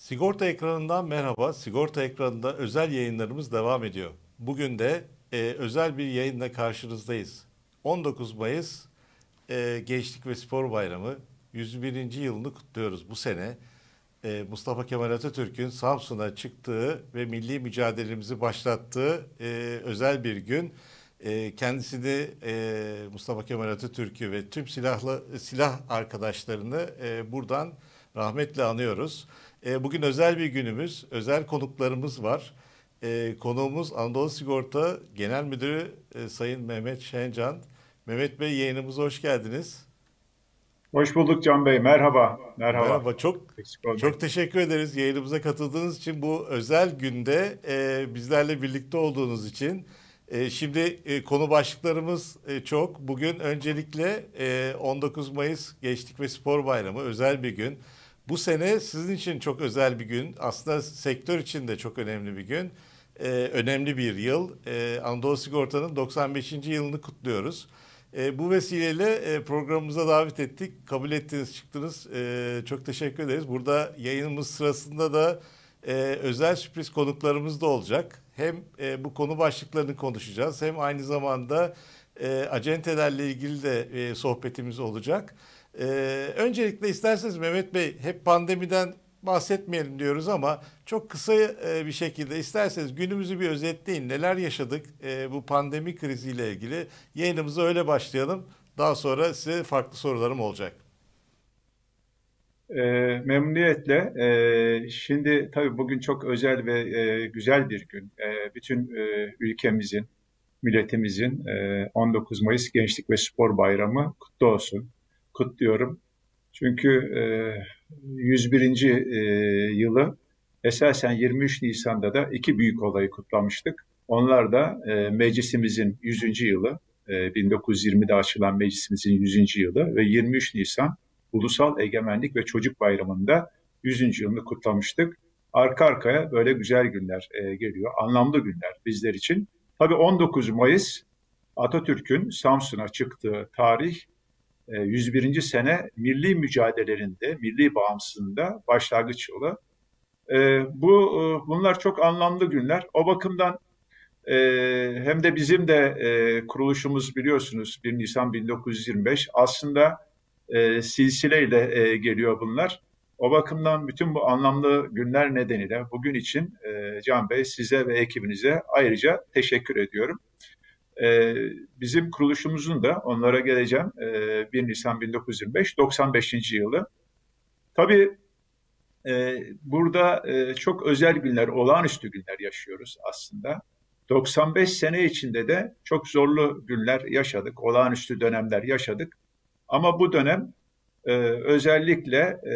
Sigorta ekranından merhaba. Sigorta ekranında özel yayınlarımız devam ediyor. Bugün de özel bir yayınla karşınızdayız. 19 Mayıs Gençlik ve Spor Bayramı 101. yılını kutluyoruz bu sene. Mustafa Kemal Atatürk'ün Samsun'a çıktığı ve milli mücadelemizi başlattığı özel bir gün. Kendisini Mustafa Kemal Atatürk'ü ve tüm silah arkadaşlarını buradan rahmetle anıyoruz. Bugün özel bir günümüz, özel konuklarımız var. Konuğumuz Anadolu Sigorta Genel Müdürü Sayın Mehmet Şencan. Mehmet Bey, yayınımıza hoş geldiniz. Hoş bulduk Can Bey. Merhaba. Merhaba. Merhaba, çok Eksik olmayın. çok teşekkür ederiz yayınımıza katıldığınız için, bu özel günde bizlerle birlikte olduğunuz için. Şimdi konu başlıklarımız çok. Bugün öncelikle 19 Mayıs Gençlik ve Spor Bayramı, özel bir gün. Bu sene sizin için çok özel bir gün. Aslında sektör için de çok önemli bir gün. Önemli bir yıl. Anadolu Sigorta'nın 95. yılını kutluyoruz. Bu vesileyle programımıza davet ettik. Kabul ettiniz, çıktınız. Çok teşekkür ederiz. Burada yayınımız sırasında da özel sürpriz konuklarımız da olacak. Hem bu konu başlıklarını konuşacağız, hem aynı zamanda acentelerle ilgili de sohbetimiz olacak. Ee, Öncelikle isterseniz Mehmet Bey, hep pandemiden bahsetmeyelim diyoruz ama çok kısa bir şekilde isterseniz günümüzü bir özetleyin. Neler yaşadık bu pandemi kriziyle ilgili? Yayınımıza öyle başlayalım. Daha sonra size farklı sorularım olacak. Memnuniyetle. Şimdi tabii bugün çok özel ve güzel bir gün. Bütün ülkemizin, milletimizin 19 Mayıs Gençlik ve Spor Bayramı kutlu olsun. Kutluyorum. Çünkü 101. Yılı esasen 23 Nisan'da da iki büyük olayı kutlamıştık. Onlar da meclisimizin 100. yılı, 1920'de açılan meclisimizin 100. yılı ve 23 Nisan Ulusal Egemenlik ve Çocuk Bayramı'nda 100. yılını kutlamıştık. Arka arkaya böyle güzel günler geliyor, anlamlı günler bizler için. Tabii 19 Mayıs Atatürk'ün Samsun'a çıktığı tarih, 101. sene milli mücadelelerinde, milli bağımsızlığında başlangıç yolu. Bunlar çok anlamlı günler. O bakımdan hem de bizim de kuruluşumuz biliyorsunuz 1 Nisan 1925 aslında silsileyle geliyor bunlar. O bakımdan bütün bu anlamlı günler nedeniyle bugün için Can Bey, size ve ekibinize ayrıca teşekkür ediyorum. Bizim kuruluşumuzun da onlara geleceğim 1 Nisan 1925 95. yılı. Tabii burada çok özel günler, olağanüstü günler yaşıyoruz aslında. 95 sene içinde de çok zorlu günler yaşadık, olağanüstü dönemler yaşadık. Ama bu dönem özellikle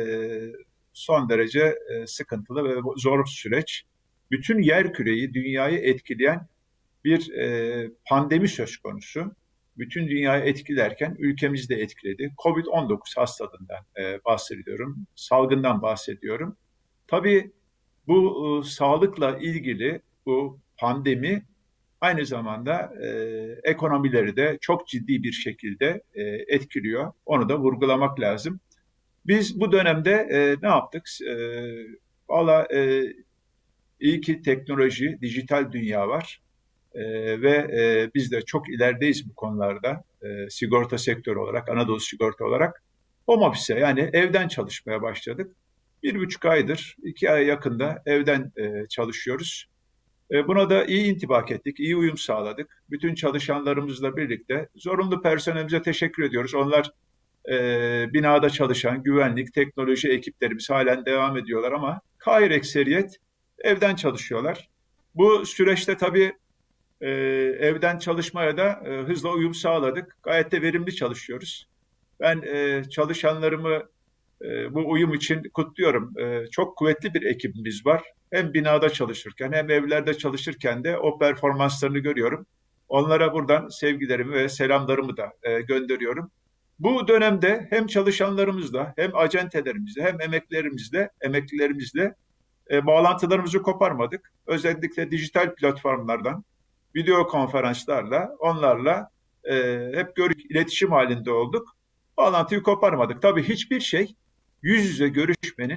son derece sıkıntılı ve zor bir süreç. Bütün yerküreyi, dünyayı etkileyen bir pandemi söz konusu. Bütün dünyayı etkilerken ülkemizi de etkiledi. Covid-19 hastalığından bahsediyorum, salgından bahsediyorum. Tabii bu sağlıkla ilgili bu pandemi aynı zamanda ekonomileri de çok ciddi bir şekilde etkiliyor. Onu da vurgulamak lazım. Biz bu dönemde ne yaptık? Valla iyi ki teknoloji, dijital dünya var. Ve biz de çok ilerideyiz bu konularda. Sigorta sektörü olarak, Anadolu Sigorta olarak home office, yani evden çalışmaya başladık. 1,5 aydır, 2 aya yakında evden çalışıyoruz. Buna da iyi intibak ettik, iyi uyum sağladık. Bütün çalışanlarımızla birlikte zorunlu personelimize teşekkür ediyoruz. Onlar binada çalışan güvenlik, teknoloji ekiplerimiz halen devam ediyorlar ama kahir ekseriyet evden çalışıyorlar. Bu süreçte tabii evden çalışmaya da hızla uyum sağladık. Gayet de verimli çalışıyoruz. Ben çalışanlarımı bu uyum için kutluyorum. Çok kuvvetli bir ekibimiz var. Hem binada çalışırken hem evlerde çalışırken de o performanslarını görüyorum. Onlara buradan sevgilerimi ve selamlarımı da gönderiyorum. Bu dönemde hem çalışanlarımızla hem acentelerimizle hem emeklilerimizle bağlantılarımızı koparmadık. Özellikle dijital platformlardan, video konferanslarla, onlarla hep iletişim halinde olduk. Bağlantıyı koparmadık. Tabii hiçbir şey yüz yüze görüşmenin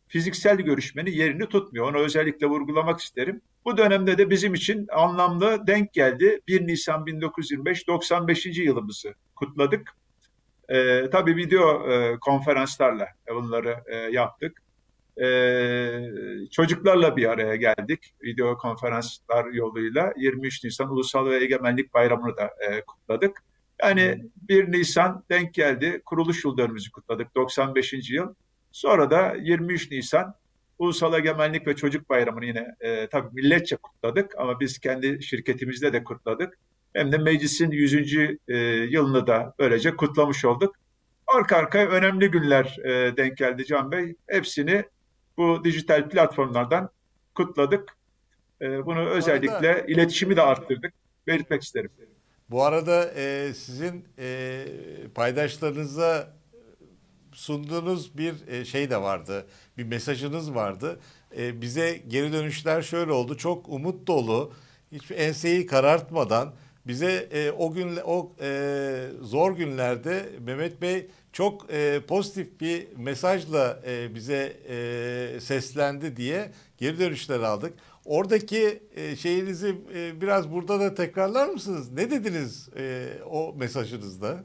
fiziksel görüşmenin yerini tutmuyor. Onu özellikle vurgulamak isterim. Bu dönemde de bizim için anlamlı denk geldi. 1 Nisan 1925 95. yılımızı kutladık. Tabii video konferanslarla bunları yaptık. Çocuklarla bir araya geldik video konferanslar yoluyla. 23 Nisan Ulusal ve Egemenlik Bayramı'nı da kutladık. Yani 1 Nisan denk geldi. Kuruluş yıl dönümümüzü kutladık 95. yıl. Sonra da 23 Nisan Ulusal Egemenlik ve Çocuk Bayramı'nı yine tabii milletçe kutladık ama biz kendi şirketimizde de kutladık. Hem de meclisin 100. Yılını da böylece kutlamış olduk. Arka arkaya önemli günler denk geldi Can Bey. Hepsini bu dijital platformlardan kutladık. Bunu Bu arada özellikle iletişimi de arttırdık. Belirtmek isterim. bu arada sizin paydaşlarınıza sunduğunuz bir şey de vardı. Bir mesajınız vardı. Bize geri dönüşler şöyle oldu. Çok umut dolu, hiçbir enseyi karartmadan bize zor günlerde Mehmet Bey çok pozitif bir mesajla bize seslendi diye geri dönüşler aldık. Oradaki şeyinizi biraz burada da tekrarlar mısınız? Ne dediniz o mesajınızda?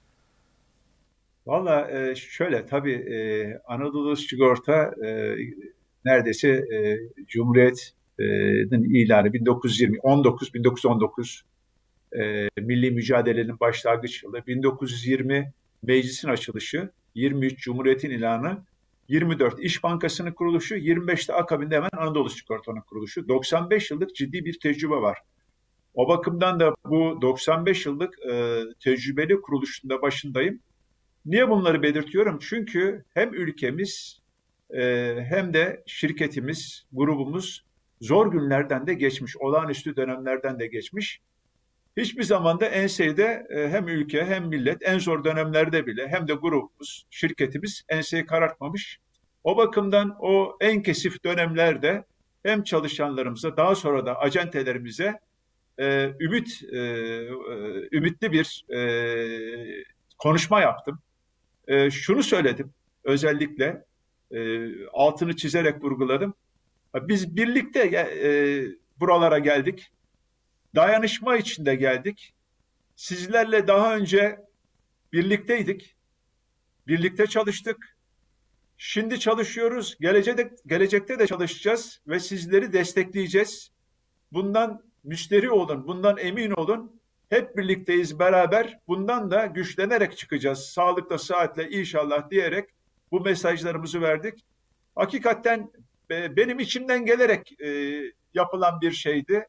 Valla şöyle tabii Anadolu Sigorta neredeyse Cumhuriyet'in ilanı 1920, 1919 milli mücadelenin başlangıç yılı, 1920 meclisin açılışı, 23 Cumhuriyet'in ilanı, 24 İş Bankası'nın kuruluşu, 25'te akabinde hemen Anadolu Sigorta'nın kuruluşu. 95 yıllık ciddi bir tecrübe var. O bakımdan da bu 95 yıllık tecrübeli kuruluşunda başındayım. Niye bunları belirtiyorum? Çünkü hem ülkemiz hem de şirketimiz, grubumuz zor günlerden de geçmiş, olağanüstü dönemlerden de geçmiş. Hiçbir zaman da enseyde hem ülke hem millet en zor dönemlerde bile hem de grubumuz, şirketimiz enseyi karartmamış. O bakımdan o en kesif dönemlerde hem çalışanlarımıza daha sonra da acentelerimize ümitli bir konuşma yaptım. Şunu söyledim özellikle altını çizerek vurguladım. Biz birlikte buralara geldik. Dayanışma içinde geldik. Sizlerle daha önce birlikteydik. Birlikte çalıştık. Şimdi çalışıyoruz. Gelecekte de çalışacağız ve sizleri destekleyeceğiz. Bundan müşteri olun, bundan emin olun. Hep birlikteyiz beraber. Bundan da güçlenerek çıkacağız. Sağlıkla, sıhhatle inşallah diyerek bu mesajlarımızı verdik. Hakikaten benim içimden gelerek yapılan bir şeydi.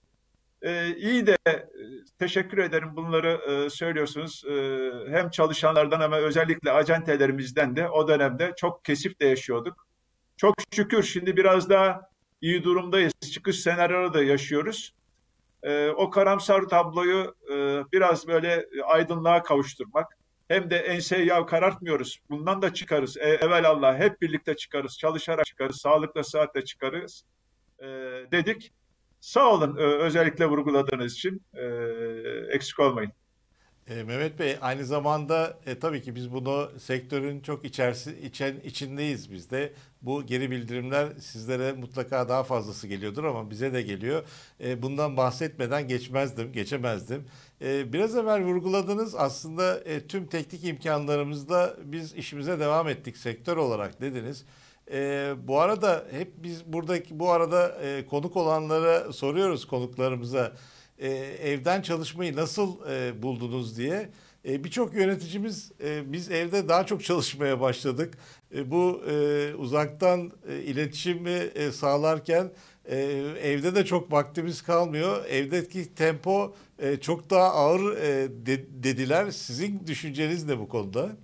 İyi de teşekkür ederim bunları söylüyorsunuz. Hem çalışanlardan ama özellikle acentelerimizden de o dönemde çok kesif de yaşıyorduk. Çok şükür şimdi biraz daha iyi durumdayız. Çıkış senaryoları da yaşıyoruz. O karamsar tabloyu biraz böyle aydınlığa kavuşturmak. Hem de enseyi yav karartmıyoruz. Bundan da çıkarız. Evelallah hep birlikte çıkarız. Çalışarak çıkarız. Sağlıkla sıhhatle çıkarız dedik. Sağ olun özellikle vurguladığınız için. Eksik olmayın. Mehmet Bey aynı zamanda tabii ki biz bunu sektörün çok içindeyiz biz de. Bu geri bildirimler sizlere mutlaka daha fazlası geliyordur ama bize de geliyor. Bundan bahsetmeden geçemezdim. Biraz evvel vurguladınız aslında tüm teknik imkanlarımızla biz işimize devam ettik sektör olarak dediniz. Bu arada hep biz buradaki bu arada konuk olanlara soruyoruz konuklarımıza evden çalışmayı nasıl buldunuz diye. Birçok yöneticimiz biz evde daha çok çalışmaya başladık. Bu uzaktan iletişimi sağlarken evde de çok vaktimiz kalmıyor. Evdeki tempo çok daha ağır dediler. Sizin düşünceniz ne bu konuda?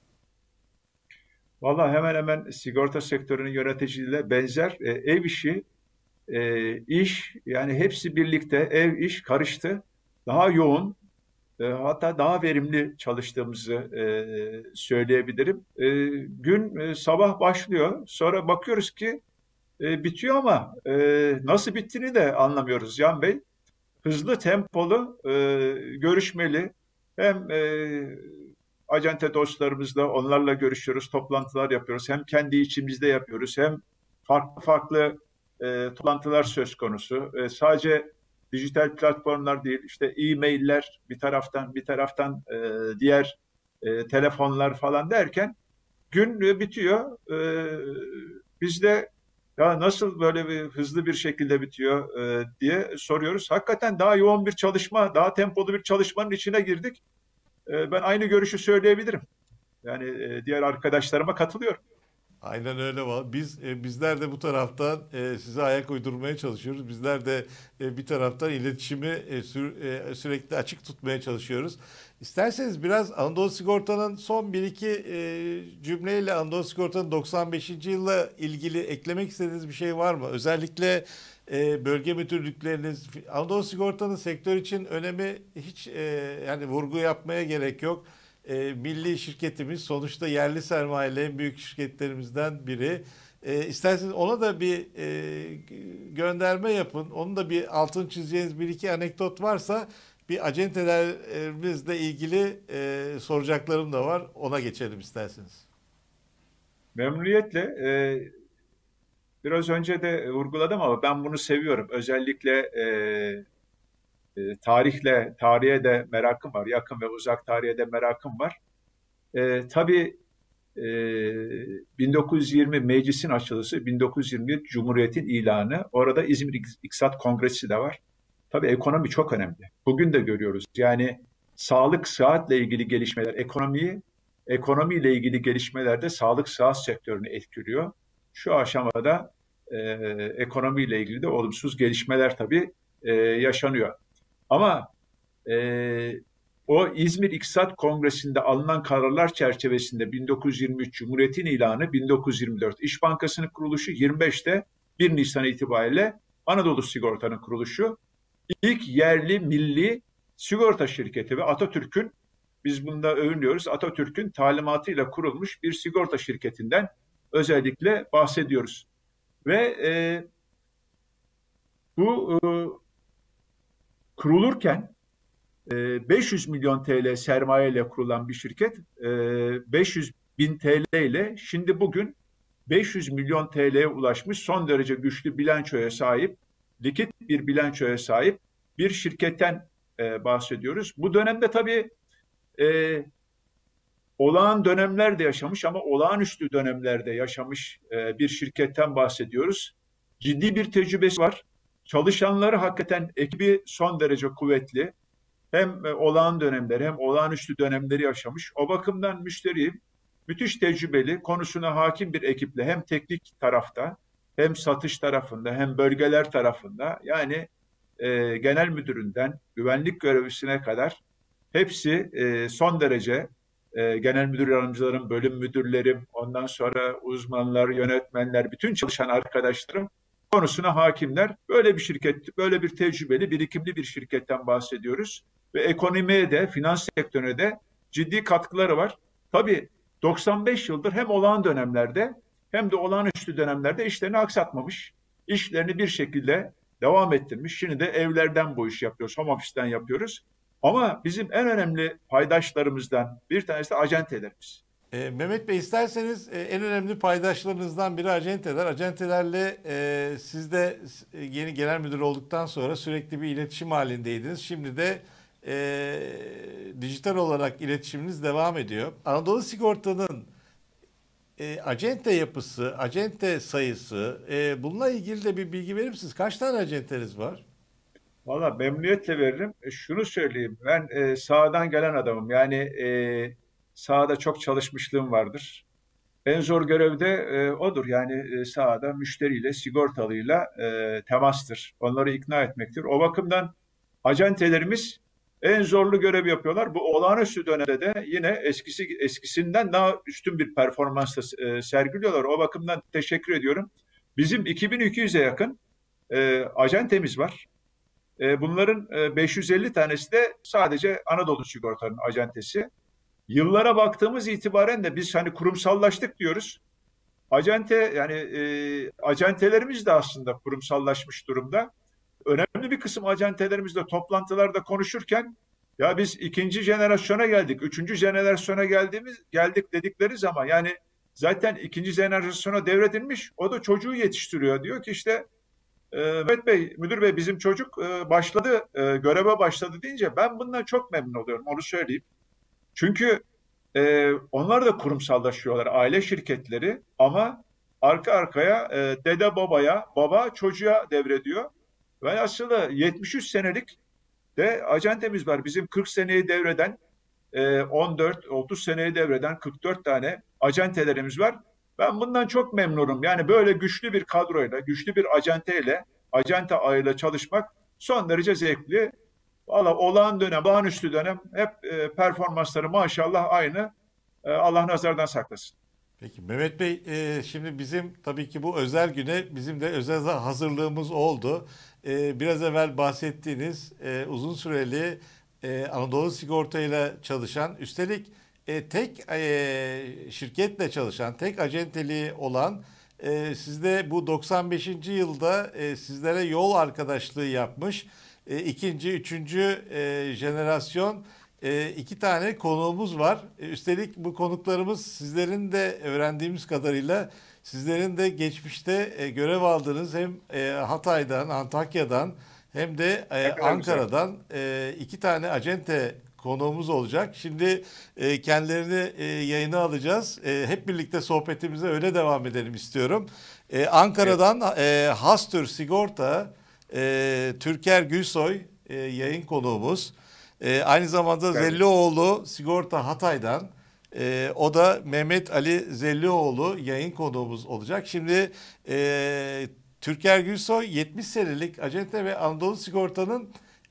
Vallahi hemen hemen sigorta sektörünün yöneticiliğiyle benzer ev işi, iş yani hepsi birlikte ev iş karıştı. Daha yoğun, hatta daha verimli çalıştığımızı söyleyebilirim. Gün sabah başlıyor, sonra bakıyoruz ki bitiyor ama nasıl bittiğini de anlamıyoruz Can Bey. Hızlı tempolu görüşmeli. Hem acente dostlarımızla onlarla görüşüyoruz, toplantılar yapıyoruz. Hem kendi içimizde yapıyoruz, hem farklı farklı toplantılar söz konusu. Sadece dijital platformlar değil, işte e-mailler bir taraftan diğer telefonlar falan derken gün bitiyor. Biz de ya nasıl böyle bir hızlı bir şekilde bitiyor diye soruyoruz. Hakikaten daha yoğun bir çalışma, daha tempolu bir çalışmanın içine girdik. Ben aynı görüşü söyleyebilirim. Yani diğer arkadaşlarıma katılıyorum. Aynen öyle var. Bizler de bu taraftan size ayak uydurmaya çalışıyoruz. Bizler de bir taraftan iletişimi sürekli açık tutmaya çalışıyoruz. İsterseniz biraz Anadolu Sigorta'nın son bir iki cümleyle Anadolu Sigorta'nın 95. yılla ilgili eklemek istediğiniz bir şey var mı? Özellikle bölge müdürlükleriniz, Anadolu Sigorta'nın sektör için önemi hiç yani vurgu yapmaya gerek yok. Milli şirketimiz sonuçta yerli sermayeli en büyük şirketlerimizden biri. İsterseniz ona da bir gönderme yapın. Onun da bir altın çizeceğiniz bir iki anekdot varsa bir acentelerimizle ilgili soracaklarım da var. Ona geçelim isterseniz. Memnuniyetle biraz önce de vurguladım ama ben bunu seviyorum. Özellikle tarihe de merakım var. Yakın ve uzak tarihe de merakım var. Tabii e, 1920 meclisin açılışı, 1920 Cumhuriyet'in ilanı, orada İzmir İktisat Kongresi de var. Tabii ekonomi çok önemli. Bugün de görüyoruz. Yani sağlık, sıhhatle ilgili gelişmeler, ekonomiyle ilgili gelişmeler de sağlık, sıhhat sektörünü etkiliyor. Şu aşamada ekonomiyle ilgili de olumsuz gelişmeler tabii yaşanıyor. Ama e, o İzmir İktisat Kongresi'nde alınan kararlar çerçevesinde 1923 Cumhuriyet'in ilanı, 1924 İş Bankası'nın kuruluşu, 25'te 1 Nisan itibariyle Anadolu Sigorta'nın kuruluşu, ilk yerli milli sigorta şirketi ve Atatürk'ün, biz bunda övünüyoruz, Atatürk'ün talimatıyla kurulmuş bir sigorta şirketinden özellikle bahsediyoruz. Ve bu kurulurken 500 milyon TL sermayeyle kurulan bir şirket 500 bin TL ile şimdi bugün 500 milyon TL'ye ulaşmış son derece güçlü bilançoya sahip, likit bir bilançoya sahip bir şirketten bahsediyoruz. Bu dönemde tabii e, olağan dönemler de yaşamış ama olağanüstü dönemlerde yaşamış bir şirketten bahsediyoruz. Ciddi bir tecrübesi var. Çalışanları hakikaten ekibi son derece kuvvetli. Hem olağan dönemleri hem olağanüstü dönemleri yaşamış. O bakımdan müşteri müthiş tecrübeli, konusuna hakim bir ekiple hem teknik tarafta hem satış tarafında hem bölgeler tarafında, yani genel müdüründen güvenlik görevlisine kadar hepsi son derece genel müdür yardımcılarım, bölüm müdürlerim, ondan sonra uzmanlar, yönetmenler, bütün çalışan arkadaşlarım konusuna hakimler. Böyle bir şirket, böyle bir tecrübeli, birikimli bir şirketten bahsediyoruz. Ve ekonomiye de, finans sektörüne de ciddi katkıları var. Tabii 95 yıldır hem olağan dönemlerde hem de olağanüstü dönemlerde işlerini aksatmamış. İşlerini bir şekilde devam ettirmiş. Şimdi de evlerden bu işi yapıyoruz, home office'ten yapıyoruz. Ama bizim en önemli paydaşlarımızdan bir tanesi de acentelerimiz. Mehmet Bey isterseniz en önemli paydaşlarınızdan biri acenteler. Acentelerle siz de yeni genel müdür olduktan sonra sürekli bir iletişim halindeydiniz. Şimdi de dijital olarak iletişiminiz devam ediyor. Anadolu Sigorta'nın acente yapısı, acente sayısı, bununla ilgili de bir bilgi verir misiniz? Kaç tane acenteniz var? Valla memnuniyetle veririm. Şunu söyleyeyim, ben sahadan gelen adamım. Yani sahada çok çalışmışlığım vardır. En zor görevde odur. Yani sahada müşteriyle, sigortalıyla temastır. Onları ikna etmektir. O bakımdan acentelerimiz en zorlu görevi yapıyorlar. Bu olağanüstü dönemde de yine eskisinden daha üstün bir performansla sergiliyorlar. O bakımdan teşekkür ediyorum. Bizim 2200'e yakın acentemiz var. Bunların 550 tanesi de sadece Anadolu Sigorta'nın acentesi. Yıllara baktığımız itibaren de biz hani kurumsallaştık diyoruz. Acentelerimiz de aslında kurumsallaşmış durumda. Önemli bir kısım acentelerimizle toplantılarda konuşurken ya biz ikinci jenerasyona geldik, üçüncü jenerasyona geldik dedikleri zaman, yani zaten ikinci jenerasyona devredilmiş. O da çocuğu yetiştiriyor. Diyor ki işte Mehmet Bey, müdür bey bizim çocuk başladı, göreve başladı deyince ben bundan çok memnun oluyorum. Onu söyleyeyim. Çünkü onlar da kurumsallaşıyorlar, aile şirketleri ama arka arkaya dede babaya, baba çocuğa devrediyor. Ve aslında 73 senelik de acentemiz var. Bizim 40 seneyi devreden 14-30 seneyi devreden 44 tane acentelerimiz var. Ben bundan çok memnunum. Yani böyle güçlü bir kadroyla, güçlü bir acenteyle, acente ağıyla çalışmak son derece zevkli. Valla olağan dönem, olağanüstü dönem hep performansları maşallah aynı. Allah nazardan saklasın. Peki Mehmet Bey, şimdi bizim tabii ki bu özel güne bizim de özel hazırlığımız oldu. Biraz evvel bahsettiğiniz uzun süreli Anadolu Sigorta ile çalışan, üstelik tek şirketle çalışan, tek acenteliği olan, sizde bu 95. yılda sizlere yol arkadaşlığı yapmış ikinci, üçüncü jenerasyon iki tane konuğumuz var. Üstelik bu konuklarımız sizlerin de öğrendiğimiz kadarıyla sizlerin de geçmişte görev aldığınız hem Hatay'dan, Antakya'dan hem de Ankara'dan iki tane acente konuğumuz olacak. Şimdi kendilerini yayına alacağız. Hep birlikte sohbetimize öyle devam edelim istiyorum. Ankara'dan Hastür Sigorta, Türker Gülsoy yayın konuğumuz. Aynı zamanda Zellioğlu Sigorta Hatay'dan, o da Mehmet Ali Zellioğlu yayın konuğumuz olacak. Şimdi Türker Gülsoy 70 senelik acente ve Anadolu Sigorta'nın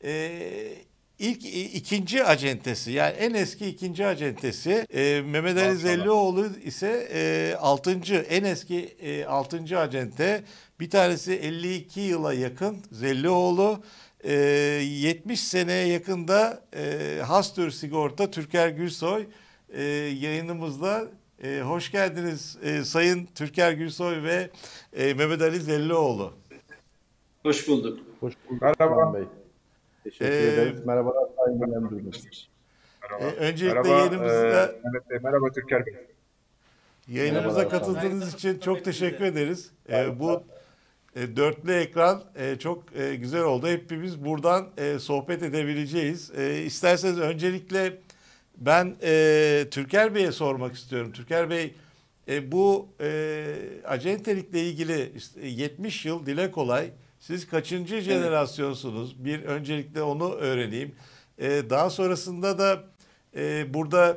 ikinci acentesi, yani en eski ikinci acentesi. Mehmet Ali Zellioğlu ise 6. en eski 6. acente. Bir tanesi 52 yıla yakın Zellioğlu. 70 seneye yakında Hastür Sigorta Türker Gülsoy yayınımızda. Hoş geldiniz Sayın Türker Gülsoy ve Mehmet Ali Zellioğlu. Hoş bulduk. Hoş bulduk Merhaba. Bey. Teşekkür ederiz. Merhabalar Sayın Genel Müdürüm. Merhaba. Öncelikle Merhaba, yayınımıza, Mehmet Bey. Merhaba Türker Bey. yayınımıza Merhabalar. katıldığınız için çok teşekkür ederiz. Bu dörtlü ekran çok güzel oldu. Hepimiz buradan sohbet edebileceğiz. İsterseniz öncelikle ben Türker Bey'e sormak istiyorum. Türker Bey, bu acentelikle ilgili işte 70 yıl dile kolay. Siz kaçıncı jenerasyonsunuz? Bir öncelikle onu öğreneyim. Daha sonrasında da burada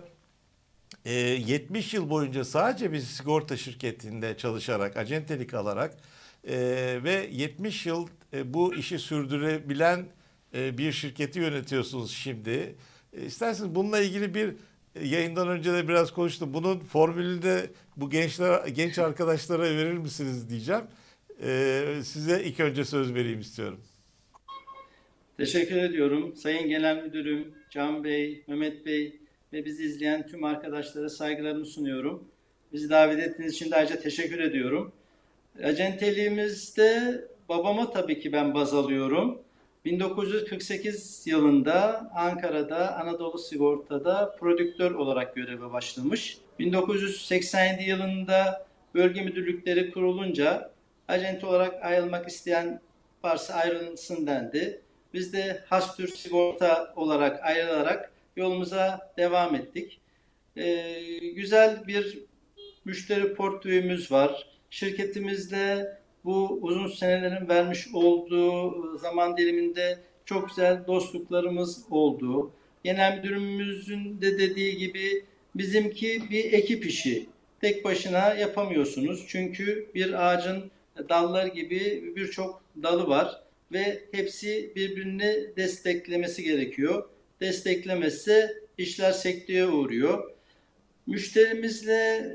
70 yıl boyunca sadece bir sigorta şirketinde çalışarak, acentelik alarak ve 70 yıl bu işi sürdürebilen bir şirketi yönetiyorsunuz şimdi. İsterseniz bununla ilgili bir yayından önce de biraz konuştum. Bunun formülünü de bu genç arkadaşlara verir misiniz diyeceğim. Size ilk önce söz vereyim istiyorum. Teşekkür ediyorum. Sayın Genel Müdürüm, Can Bey, Mehmet Bey ve bizi izleyen tüm arkadaşlara saygılarımı sunuyorum. Bizi davet ettiğiniz için de ayrıca teşekkür ediyorum. Acenteliğimizde babama tabii ki ben baz alıyorum. 1948 yılında Ankara'da Anadolu Sigorta'da prodüktör olarak göreve başlamış. 1987 yılında bölge müdürlükleri kurulunca acente olarak ayrılmak isteyen varsa ayrılsın dendi. Biz de Hastür Sigorta olarak ayrılarak yolumuza devam ettik. Güzel bir müşteri portföyümüz var. Şirketimizle bu uzun senelerin vermiş olduğu zaman diliminde çok güzel dostluklarımız oldu. Genel müdürümüzün de dediği gibi bizimki bir ekip işi. Tek başına yapamıyorsunuz. Çünkü bir ağacın dalları gibi birçok dalı var ve hepsi birbirini desteklemesi gerekiyor. Desteklemezse işler sekteye uğruyor. Müşterimizle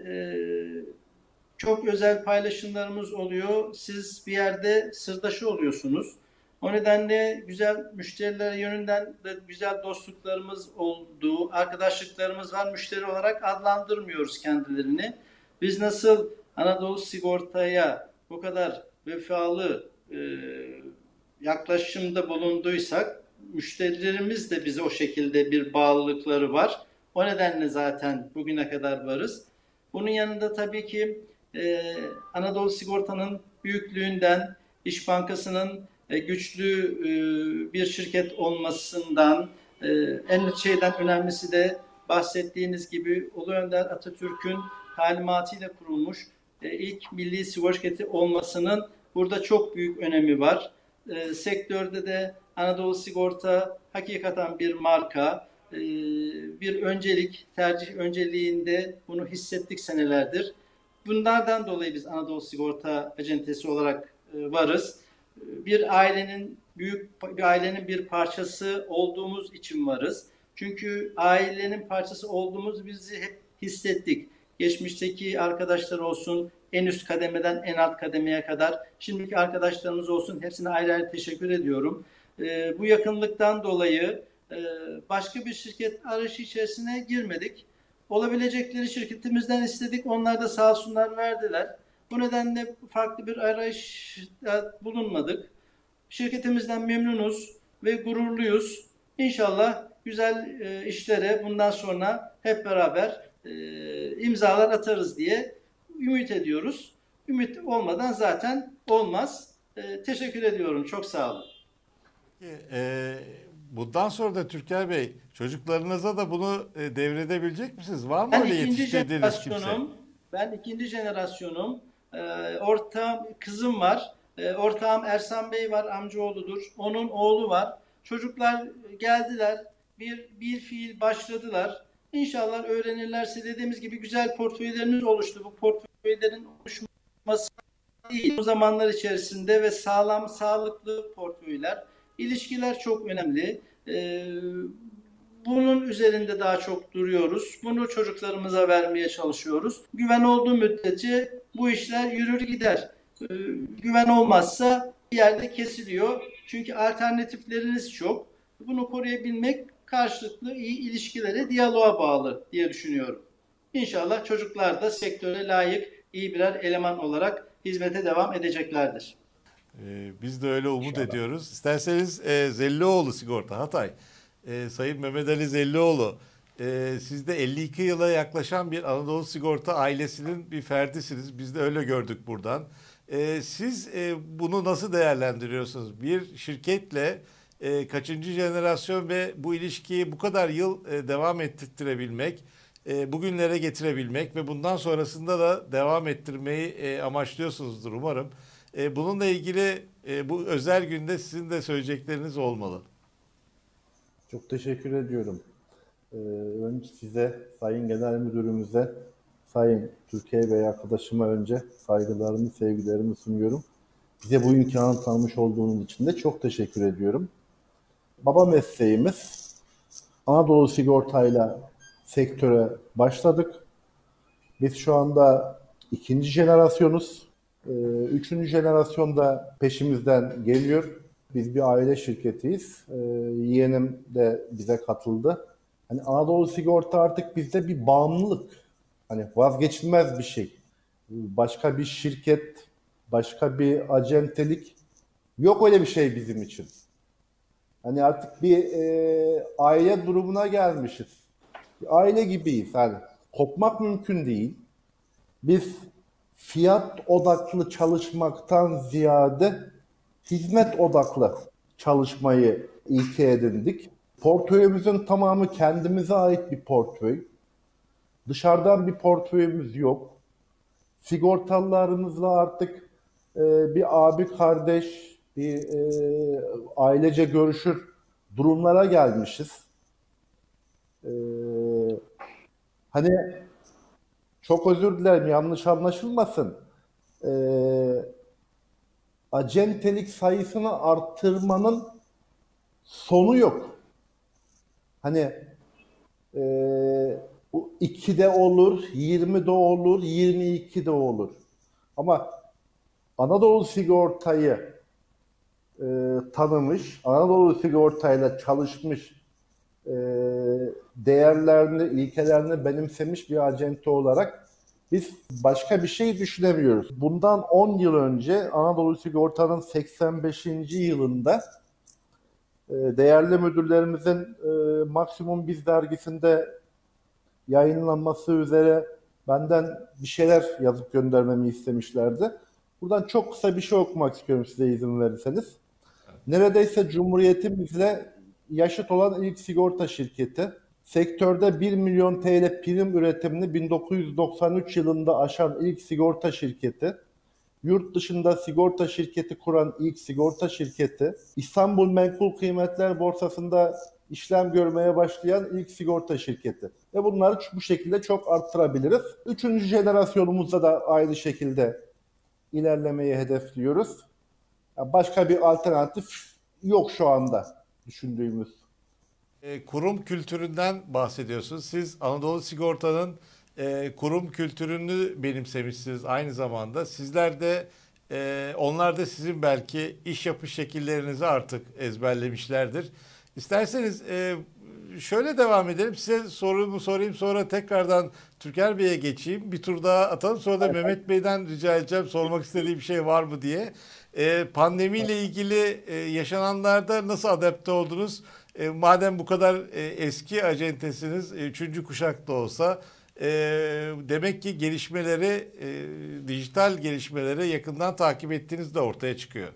çok özel paylaşımlarımız oluyor. Siz bir yerde sırdaşı oluyorsunuz. O nedenle güzel müşteriler yönünden de güzel dostluklarımız oldu, arkadaşlıklarımız var. Müşteri olarak adlandırmıyoruz kendilerini. Biz nasıl Anadolu Sigorta'ya bu kadar vefalı yaklaşımda bulunduysak, müşterilerimiz de bize o şekilde bir bağlılıkları var. O nedenle zaten bugüne kadar varız. Bunun yanında tabii ki Anadolu Sigorta'nın büyüklüğünden, İş Bankası'nın güçlü bir şirket olmasından, en önemlisi de bahsettiğiniz gibi Ulu Önder Atatürk'ün talimatıyla kurulmuş ilk milli sigorta şirketi olmasının burada çok büyük önemi var. Sektörde de Anadolu Sigorta hakikaten bir marka, bir öncelik, tercih önceliğinde bunu hissettik senelerdir. Bunlardan dolayı biz Anadolu Sigorta Acentesi olarak varız. Bir ailenin bir parçası olduğumuz için varız. Çünkü ailenin parçası olduğumuz bizi hep hissettik. Geçmişteki arkadaşlar olsun, en üst kademeden en alt kademeye kadar, şimdiki arkadaşlarımız olsun, hepsine ayrı ayrı teşekkür ediyorum. Bu yakınlıktan dolayı başka bir şirket arayışı içerisine girmedik. Olabilecekleri şirketimizden istedik. Onlar da sağ olsunlar verdiler. Bu nedenle farklı bir arayışta bulunmadık. Şirketimizden memnunuz ve gururluyuz. İnşallah güzel işlere bundan sonra hep beraber imzalar atarız diye ümit ediyoruz. Ümit olmadan zaten olmaz. Teşekkür ediyorum. Çok sağ olun. Bundan sonra da Türker Bey, çocuklarınıza da bunu devredebilecek misiniz? Var mı Ben öyle ikinci yetiştirdiğiniz kimse? Ben ikinci jenerasyonum. Ortağım, kızım var. Ortağım Ersan Bey var, amcaoğludur. Onun oğlu var. Çocuklar geldiler, bir fiil başladılar. İnşallah öğrenirlerse dediğimiz gibi güzel portföylerimiz oluştu. Bu portföylerin oluşması değil, bu zamanlar içerisinde ve sağlam, sağlıklı portföyler. İlişkiler çok önemli. Bunun üzerinde daha çok duruyoruz. Bunu çocuklarımıza vermeye çalışıyoruz. Güven olduğu müddetçe bu işler yürür gider. Güven olmazsa bir yerde kesiliyor. Çünkü alternatifleriniz çok. Bunu koruyabilmek karşılıklı iyi ilişkilere, diyaloğa bağlı diye düşünüyorum. İnşallah çocuklar da sektöre layık iyi birer eleman olarak hizmete devam edeceklerdir. Biz de öyle umut İnşallah ediyoruz. İsterseniz Zellioğlu Sigorta Hatay. Sayın Mehmet Ali Zellioğlu, siz de 52 yıla yaklaşan bir Anadolu Sigorta ailesinin bir ferdisiniz. Biz de öyle gördük buradan. Siz bunu nasıl değerlendiriyorsunuz? Bir şirketle kaçıncı jenerasyon ve bu ilişkiyi bu kadar yıl devam ettirebilmek, bugünlere getirebilmek ve bundan sonrasında da devam ettirmeyi amaçlıyorsunuzdur umarım. Bununla ilgili bu özel günde sizin de söyleyecekleriniz olmalı. Çok teşekkür ediyorum. Önce size, Sayın Genel Müdürümüze, Sayın Türkiye Bey arkadaşıma önce saygılarımı, sevgilerimi sunuyorum. Bize bu imkanı tanımış olduğunuz için de çok teşekkür ediyorum. Baba mesleğimiz Anadolu Sigorta'yla sektöre başladık. Biz şu anda ikinci jenerasyonuz. Üçüncü jenerasyon da peşimizden geliyor. Biz bir aile şirketiyiz. Yeğenim de bize katıldı. Hani Anadolu Sigorta artık bizde bir bağımlılık. Hani vazgeçilmez bir şey. Başka bir şirket, başka bir acentelik yok, öyle bir şey bizim için. Hani artık bir aile durumuna gelmişiz. Bir aile gibiyiz. Hani kopmak mümkün değil. Biz fiyat odaklı çalışmaktan ziyade hizmet odaklı çalışmayı ilke edindik. Portföyümüzün tamamı kendimize ait bir portföy. Dışarıdan bir portföyümüz yok. Sigortalılarımızla artık bir abi kardeş, bir ailece görüşür durumlara gelmişiz. Hani çok özür dilerim, yanlış anlaşılmasın. Acentelik sayısını arttırmanın sonu yok. Hani 2'de olur, 20'de olur, 22'de olur. Ama Anadolu Sigorta'yı tanımış, Anadolu Sigorta'yla çalışmış, değerlerini, ilkelerini benimsemiş bir acente olarak biz başka bir şey düşünemiyoruz. Bundan 10 yıl önce Anadolu Sigorta'nın 85. yılında değerli müdürlerimizin Maksimum Biz dergisinde yayınlanması üzere benden bir şeyler yazıp göndermemi istemişlerdi. Buradan çok kısa bir şey okumak istiyorum size izin verirseniz. Neredeyse Cumhuriyetimizle yaşıt olan ilk sigorta şirketi, sektörde 1 milyon TL prim üretimini 1993 yılında aşan ilk sigorta şirketi, yurt dışında sigorta şirketi kuran ilk sigorta şirketi, İstanbul Menkul Kıymetler Borsası'nda işlem görmeye başlayan ilk sigorta şirketi. Ve bunları bu şekilde çok arttırabiliriz. Üçüncü jenerasyonumuzda da aynı şekilde ilerlemeyi hedefliyoruz. Başka bir alternatif yok şu anda düşündüğümüz. Kurum kültüründen bahsediyorsunuz. Siz Anadolu Sigorta'nın kurum kültürünü benimsemişsiniz aynı zamanda. Sizler de onlar da sizin belki iş yapış şekillerinizi artık ezberlemişlerdir. İsterseniz şöyle devam edelim. Size sorumu sorayım, sonra tekrardan Türker Bey'e geçeyim. Bir tur daha atalım. Sonra da Mehmet Bey'den rica edeceğim sormak istediği bir şey var mı diye. Pandemiyle ilgili yaşananlarda nasıl adapte oldunuz? Madem bu kadar eski acentesiniz, üçüncü kuşak da olsa, demek ki gelişmeleri, dijital gelişmeleri yakından takip ettiğiniz de ortaya çıkıyor.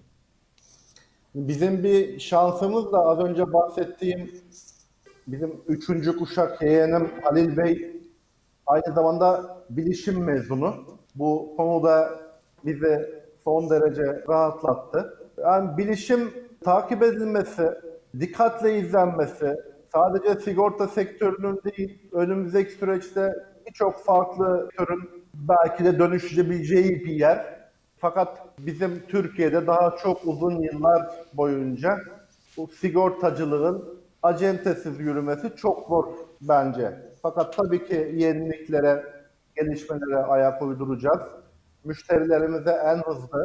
Bizim bir şansımız da az önce bahsettiğim bizim üçüncü kuşak yeğenim Halil Bey aynı zamanda bilişim mezunu. Bu konuda bizi son derece rahatlattı. Yani bilişim takip edilmesi, dikkatle izlenmesi, sadece sigorta sektörünün değil, önümüzdeki süreçte birçok farklı sektörün belki de dönüşebileceği bir yer. Fakat bizim Türkiye'de daha çok uzun yıllar boyunca bu sigortacılığın acentesiz yürümesi çok zor bence. Fakat tabii ki yeniliklere, gelişmelere ayak uyduracağız. Müşterilerimize en hızlı,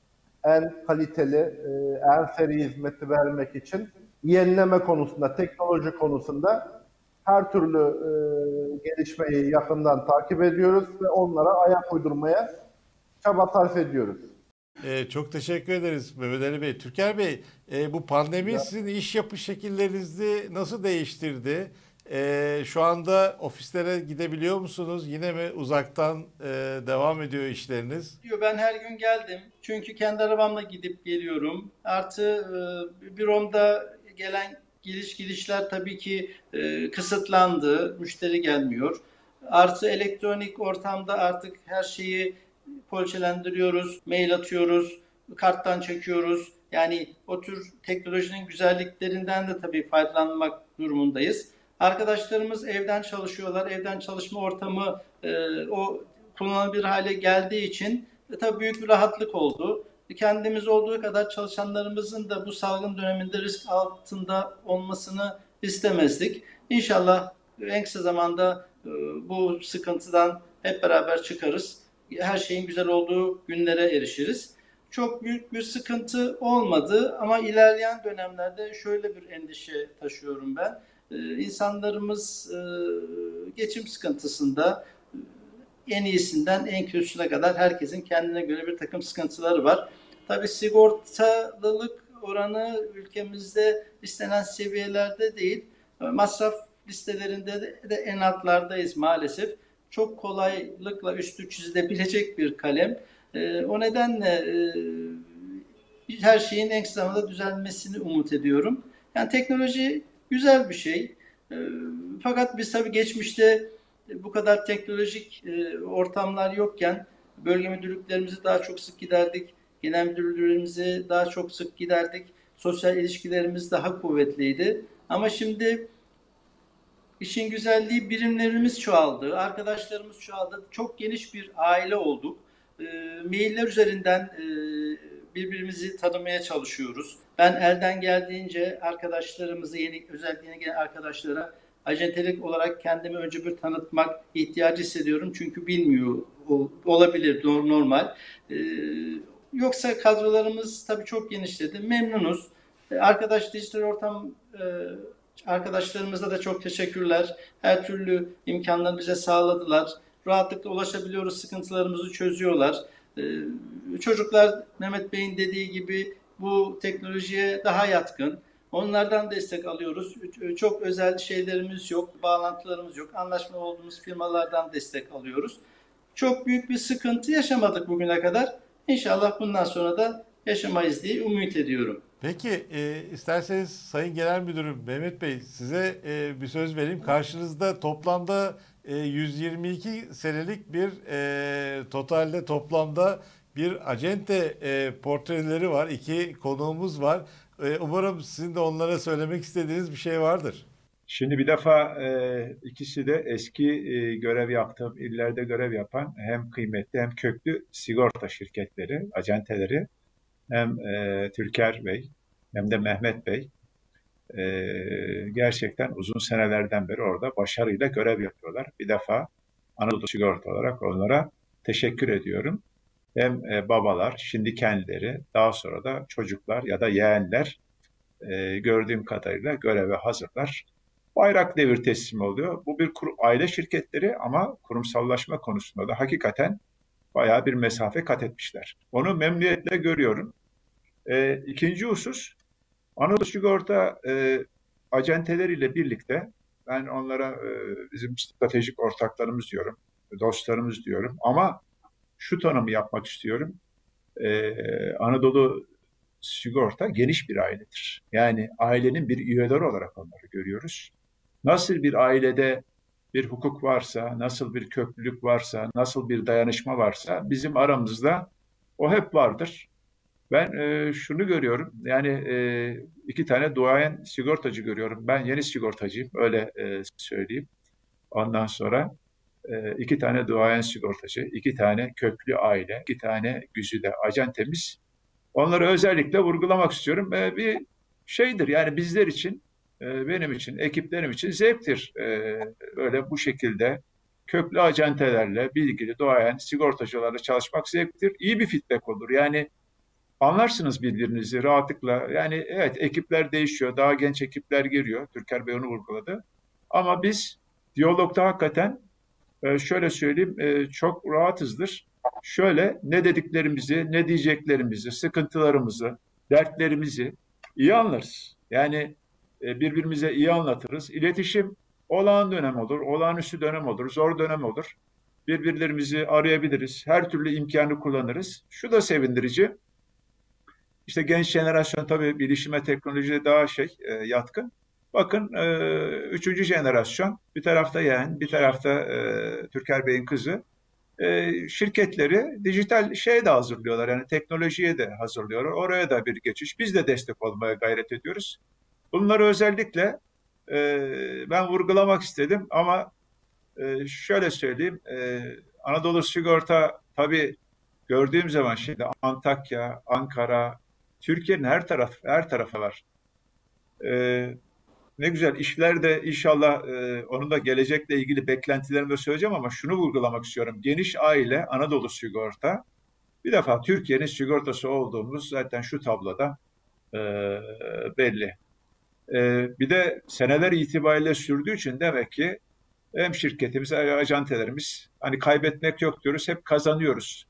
en kaliteli, en seri hizmeti vermek için yenileme konusunda, teknoloji konusunda her türlü gelişmeyi yakından takip ediyoruz ve onlara ayak uydurmaya çaba sarf ediyoruz. Çok teşekkür ederiz Mehmet Ali Bey. Türker Bey, bu pandemi sizin iş yapış şekillerinizi nasıl değiştirdi? Şu anda ofislere gidebiliyor musunuz? Yine mi uzaktan devam ediyor işleriniz? Ben her gün geldim. Çünkü kendi arabamla gidip geliyorum. Artı büromda gelen gidişler tabii ki kısıtlandı. Müşteri gelmiyor. Artı elektronik ortamda artık her şeyi poliçelendiriyoruz, mail atıyoruz, karttan çekiyoruz. Yani o tür teknolojinin güzelliklerinden de tabii faydalanmak durumundayız. Arkadaşlarımız evden çalışıyorlar. Evden çalışma ortamı o kullanılabilir hale geldiği için tabii büyük bir rahatlık oldu. Kendimiz olduğu kadar çalışanlarımızın da bu salgın döneminde risk altında olmasını istemezdik. İnşallah en kısa zamanda bu sıkıntıdan hep beraber çıkarız. Her şeyin güzel olduğu günlere erişiriz. Çok büyük bir sıkıntı olmadı ama ilerleyen dönemlerde şöyle bir endişe taşıyorum ben. İnsanlarımız geçim sıkıntısında en iyisinden en kötüsüne kadar herkesin kendine göre bir takım sıkıntıları var. Tabii sigortalılık oranı ülkemizde istenen seviyelerde değil. Masraf listelerinde de en altlardayız maalesef. Çok kolaylıkla üstü çizilebilecek bir kalem. O nedenle her şeyin en kısa zamanda düzelmesini umut ediyorum. Yani teknoloji güzel bir şey. Fakat biz tabii geçmişte bu kadar teknolojik ortamlar yokken bölge müdürlüklerimizi daha çok sık giderdik. Genel müdürlüklerimizi daha çok sık giderdik. Sosyal ilişkilerimiz daha kuvvetliydi. Ama şimdi işin güzelliği birimlerimiz çoğaldı, arkadaşlarımız çoğaldı. Çok geniş bir aile olduk. Mailler üzerinden birbirimizi tanımaya çalışıyoruz. Ben elden geldiğince arkadaşlarımızı, özellikle yeni gelen arkadaşlara acentelik olarak kendimi önce bir tanıtmak ihtiyacı hissediyorum. Çünkü bilmiyor olabilir, normal. Yoksa kadrolarımız tabii çok genişledi. Memnunuz. Arkadaş dijital ortam arkadaşlarımıza da çok teşekkürler. Her türlü imkanları bize sağladılar. Rahatlıkla ulaşabiliyoruz, sıkıntılarımızı çözüyorlar. Çocuklar Mehmet Bey'in dediği gibi bu teknolojiye daha yatkın. Onlardan destek alıyoruz. Çok özel şeylerimiz yok, bağlantılarımız yok. Anlaşma olduğumuz firmalardan destek alıyoruz. çok büyük bir sıkıntı yaşamadık bugüne kadar. İnşallah bundan sonra da yaşamayız diye ümit ediyorum. Peki isterseniz Sayın Genel Müdürüm Mehmet Bey size bir söz vereyim. Karşınızda toplamda 122 senelik bir totalde toplamda bir acente portreleri var. İki konuğumuz var. Umarım sizin de onlara söylemek istediğiniz bir şey vardır. Şimdi bir defa ikisi de eski görev yaptığım illerde görev yapan hem kıymetli hem köklü sigorta şirketleri, acenteleri hem Türker Bey hem de Mehmet Bey gerçekten uzun senelerden beri orada başarıyla görev yapıyorlar. Bir defa Anadolu Sigorta olarak onlara teşekkür ediyorum. Hem babalar, şimdi kendileri, daha sonra da çocuklar ya da yeğenler gördüğüm kadarıyla göreve hazırlar. Bayrak devir teslimi oluyor. Bu bir aile şirketleri ama kurumsallaşma konusunda da hakikaten bayağı bir mesafe kat etmişler. Onu memnuniyetle görüyorum. İkinci husus, Anadolu Sigorta acenteleriyle birlikte ben onlara bizim stratejik ortaklarımız diyorum, dostlarımız diyorum ama şu tanımı yapmak istiyorum. Anadolu Sigorta geniş bir ailedir. Yani ailenin bir üyeleri olarak onları görüyoruz. Nasıl bir ailede bir hukuk varsa, nasıl bir köklülük varsa, nasıl bir dayanışma varsa bizim aramızda o hep vardır. Ben şunu görüyorum, yani iki tane duayen sigortacı görüyorum. Ben yeni sigortacıyım, öyle söyleyeyim. Ondan sonra iki tane duayen sigortacı, iki tane köklü aile, iki tane güzide acentemiz. Onları özellikle vurgulamak istiyorum. Bir şeydir yani bizler için, benim için, ekiplerim için zevktir. Böyle bu şekilde köklü acentelerle, bilgili, duayen sigortacılarla çalışmak zevktir. İyi bir feedback olur. Yani anlarsınız birbirinizi rahatlıkla. Yani evet ekipler değişiyor, daha genç ekipler giriyor. Türker Bey onu vurguladı. Ama biz diyalogda hakikaten şöyle söyleyeyim çok rahatızdır. Şöyle ne dediklerimizi, ne diyeceklerimizi, sıkıntılarımızı, dertlerimizi iyi anlarız. Yani birbirimize iyi anlatırız. İletişim olağan dönem olur, olağanüstü dönem olur, zor dönem olur. Birbirlerimizi arayabiliriz, her türlü imkanı kullanırız. Şu da sevindirici. İşte genç jenerasyon tabii bilişime, teknolojiye daha yatkın. Bakın üçüncü jenerasyon bir tarafta yeğen, bir tarafta Türker Bey'in kızı şirketleri dijital şeye de hazırlıyorlar. Yani teknolojiye de hazırlıyorlar. Oraya da bir geçiş. Biz de destek olmaya gayret ediyoruz. Bunları özellikle ben vurgulamak istedim ama şöyle söyleyeyim. Anadolu Sigorta tabii gördüğüm zaman şimdi Antakya, Ankara, Türkiye'nin her tarafı var. Ne güzel işler de inşallah onun da gelecekle ilgili beklentilerimi de söyleyeceğim ama şunu vurgulamak istiyorum. Geniş aile Anadolu Sigorta bir defa Türkiye'nin sigortası olduğumuz zaten şu tabloda belli. Bir de seneler itibariyle sürdüğü için demek ki hem şirketimiz hem acentelerimiz hani kaybetmek yok diyoruz hep kazanıyoruz.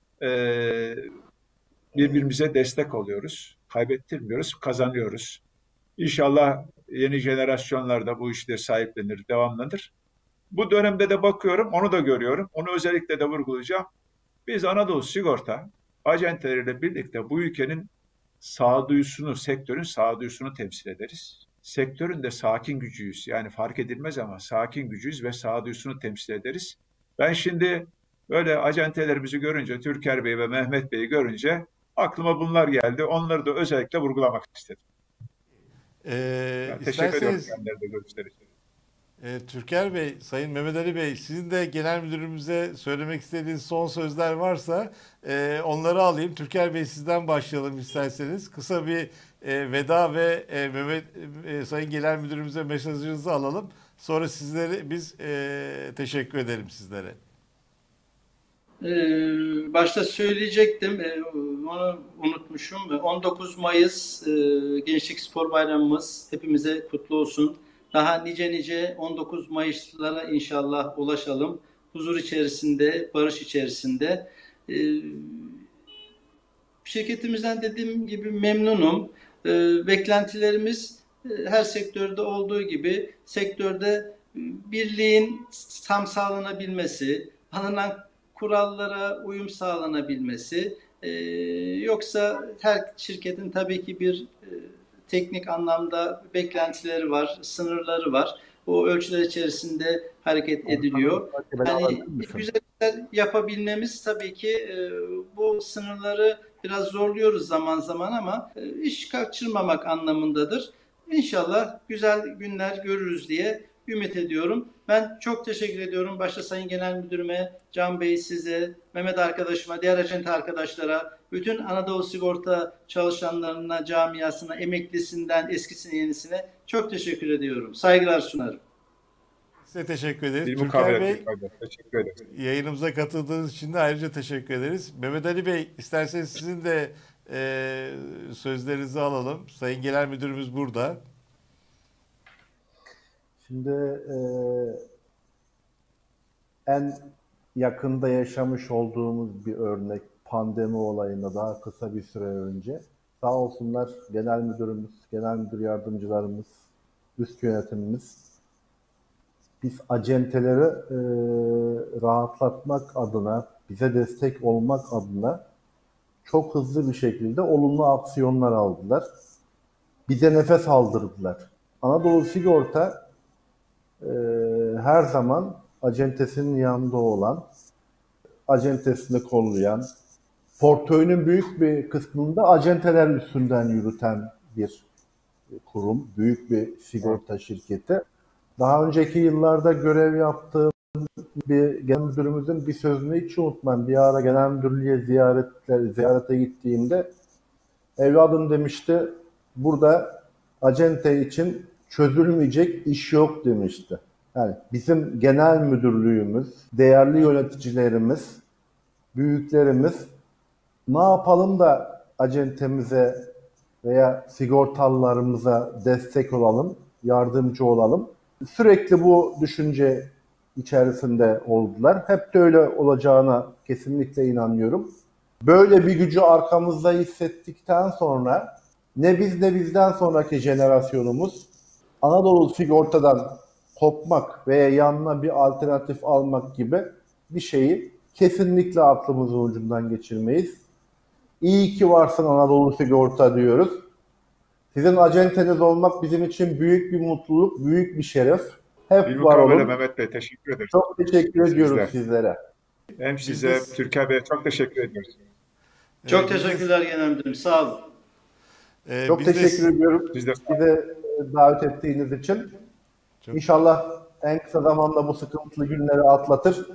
Birbirimize destek oluyoruz. Kaybettirmiyoruz, kazanıyoruz. İnşallah yeni jenerasyonlar da bu işte sahiplenir, devamlanır. Bu dönemde de bakıyorum, onu da görüyorum. Onu özellikle de vurgulayacağım. Biz Anadolu Sigorta acenteleriyle birlikte bu ülkenin sağduyusunu, sektörün sağduyusunu temsil ederiz. Sektörün de sakin gücüyüz. Yani fark edilmez ama sakin gücüyüz ve sağduyusunu temsil ederiz. Ben şimdi böyle acentelerimizi görünce, Türker Bey ve Mehmet Bey'i görünce aklıma bunlar geldi. Onları da özellikle vurgulamak istedim. Teşekkür ediyorum kendilerine de görüşleri için. Türker Bey, Sayın Mehmet Ali Bey, sizin de genel müdürümüze söylemek istediğiniz son sözler varsa onları alayım. Türker Bey sizden başlayalım isterseniz. Kısa bir veda ve Sayın Genel Müdürümüze mesajınızı alalım. Sonra biz teşekkür edelim sizlere. Başta söyleyecektim, onu unutmuşum. 19 Mayıs Gençlik Spor Bayramımız hepimize kutlu olsun. Daha nice 19 Mayıs'lara inşallah ulaşalım. Huzur içerisinde, barış içerisinde. Şirketimizden dediğim gibi memnunum. Beklentilerimiz her sektörde olduğu gibi sektörde birliğin tam sağlanabilmesi, alınan kurallara uyum sağlanabilmesi. Yoksa her şirketin tabii ki bir teknik anlamda beklentileri var, sınırları var. O ölçüler içerisinde hareket ediliyor. Yani güzel yapabilmemiz tabii ki bu sınırları biraz zorluyoruz zaman zaman ama iş kaçırmamak anlamındadır. İnşallah güzel günler görürüz diye ümit ediyorum. Ben çok teşekkür ediyorum. Başta Sayın Genel Müdürüme, Can Bey, size, Mehmet arkadaşıma, diğer acente arkadaşlara, bütün Anadolu Sigorta çalışanlarına, camiasına, emeklisinden eskisine yenisine çok teşekkür ediyorum. Saygılar sunarım. Size teşekkür ederiz. Bir Türker Bey, teşekkür ederiz. yayınımıza katıldığınız için de ayrıca teşekkür ederiz. Mehmet Ali Bey, isterseniz sizin de sözlerinizi alalım. Sayın Genel Müdürümüz burada. Şimdi en yakında yaşamış olduğumuz bir örnek pandemi olayında daha kısa bir süre önce. Sağ olsunlar genel müdürümüz, genel müdür yardımcılarımız, üst yönetimimiz biz acenteleri rahatlatmak adına, bize destek olmak adına çok hızlı bir şekilde olumlu aksiyonlar aldılar. Bize nefes aldırdılar. Anadolu Sigorta her zaman acentesinin yanında olan, acentesini kollayan, portföyünün büyük bir kısmını da acenteler üstünden yürüten bir kurum, büyük bir sigorta şirketi. Daha önceki yıllarda görev yaptığım bir genel müdürümüzün bir sözünü hiç unutmam. Bir ara genel müdürlüğe ziyarete gittiğimde evladım demişti, burada acente için çözülmeyecek iş yok demişti. Yani bizim genel müdürlüğümüz, değerli yöneticilerimiz, büyüklerimiz ne yapalım da acentemize veya sigortalılarımıza destek olalım, yardımcı olalım. Sürekli bu düşünce içerisinde oldular. Hep de öyle olacağına kesinlikle inanıyorum. Böyle bir gücü arkamızda hissettikten sonra ne biz ne bizden sonraki jenerasyonumuz Anadolu Sigorta'dan kopmak veya yanına bir alternatif almak gibi bir şeyi kesinlikle aklımızın ucundan geçirmeyiz. İyi ki varsın Anadolu Sigorta diyoruz. Sizin acenteniz olmak bizim için büyük bir mutluluk, büyük bir şeref. Hep var olun. Mehmet Bey, teşekkür ederiz. Çok teşekkür ediyoruz sizlere. Hem size, Türker Bey'e çok teşekkür ediyoruz. Çok teşekkürler Genel Müdürüm. Sağ olun. Çok teşekkür ediyorum Biz de bize davet ettiğiniz için. İnşallah en kısa zamanda bu sıkıntılı günleri atlatır.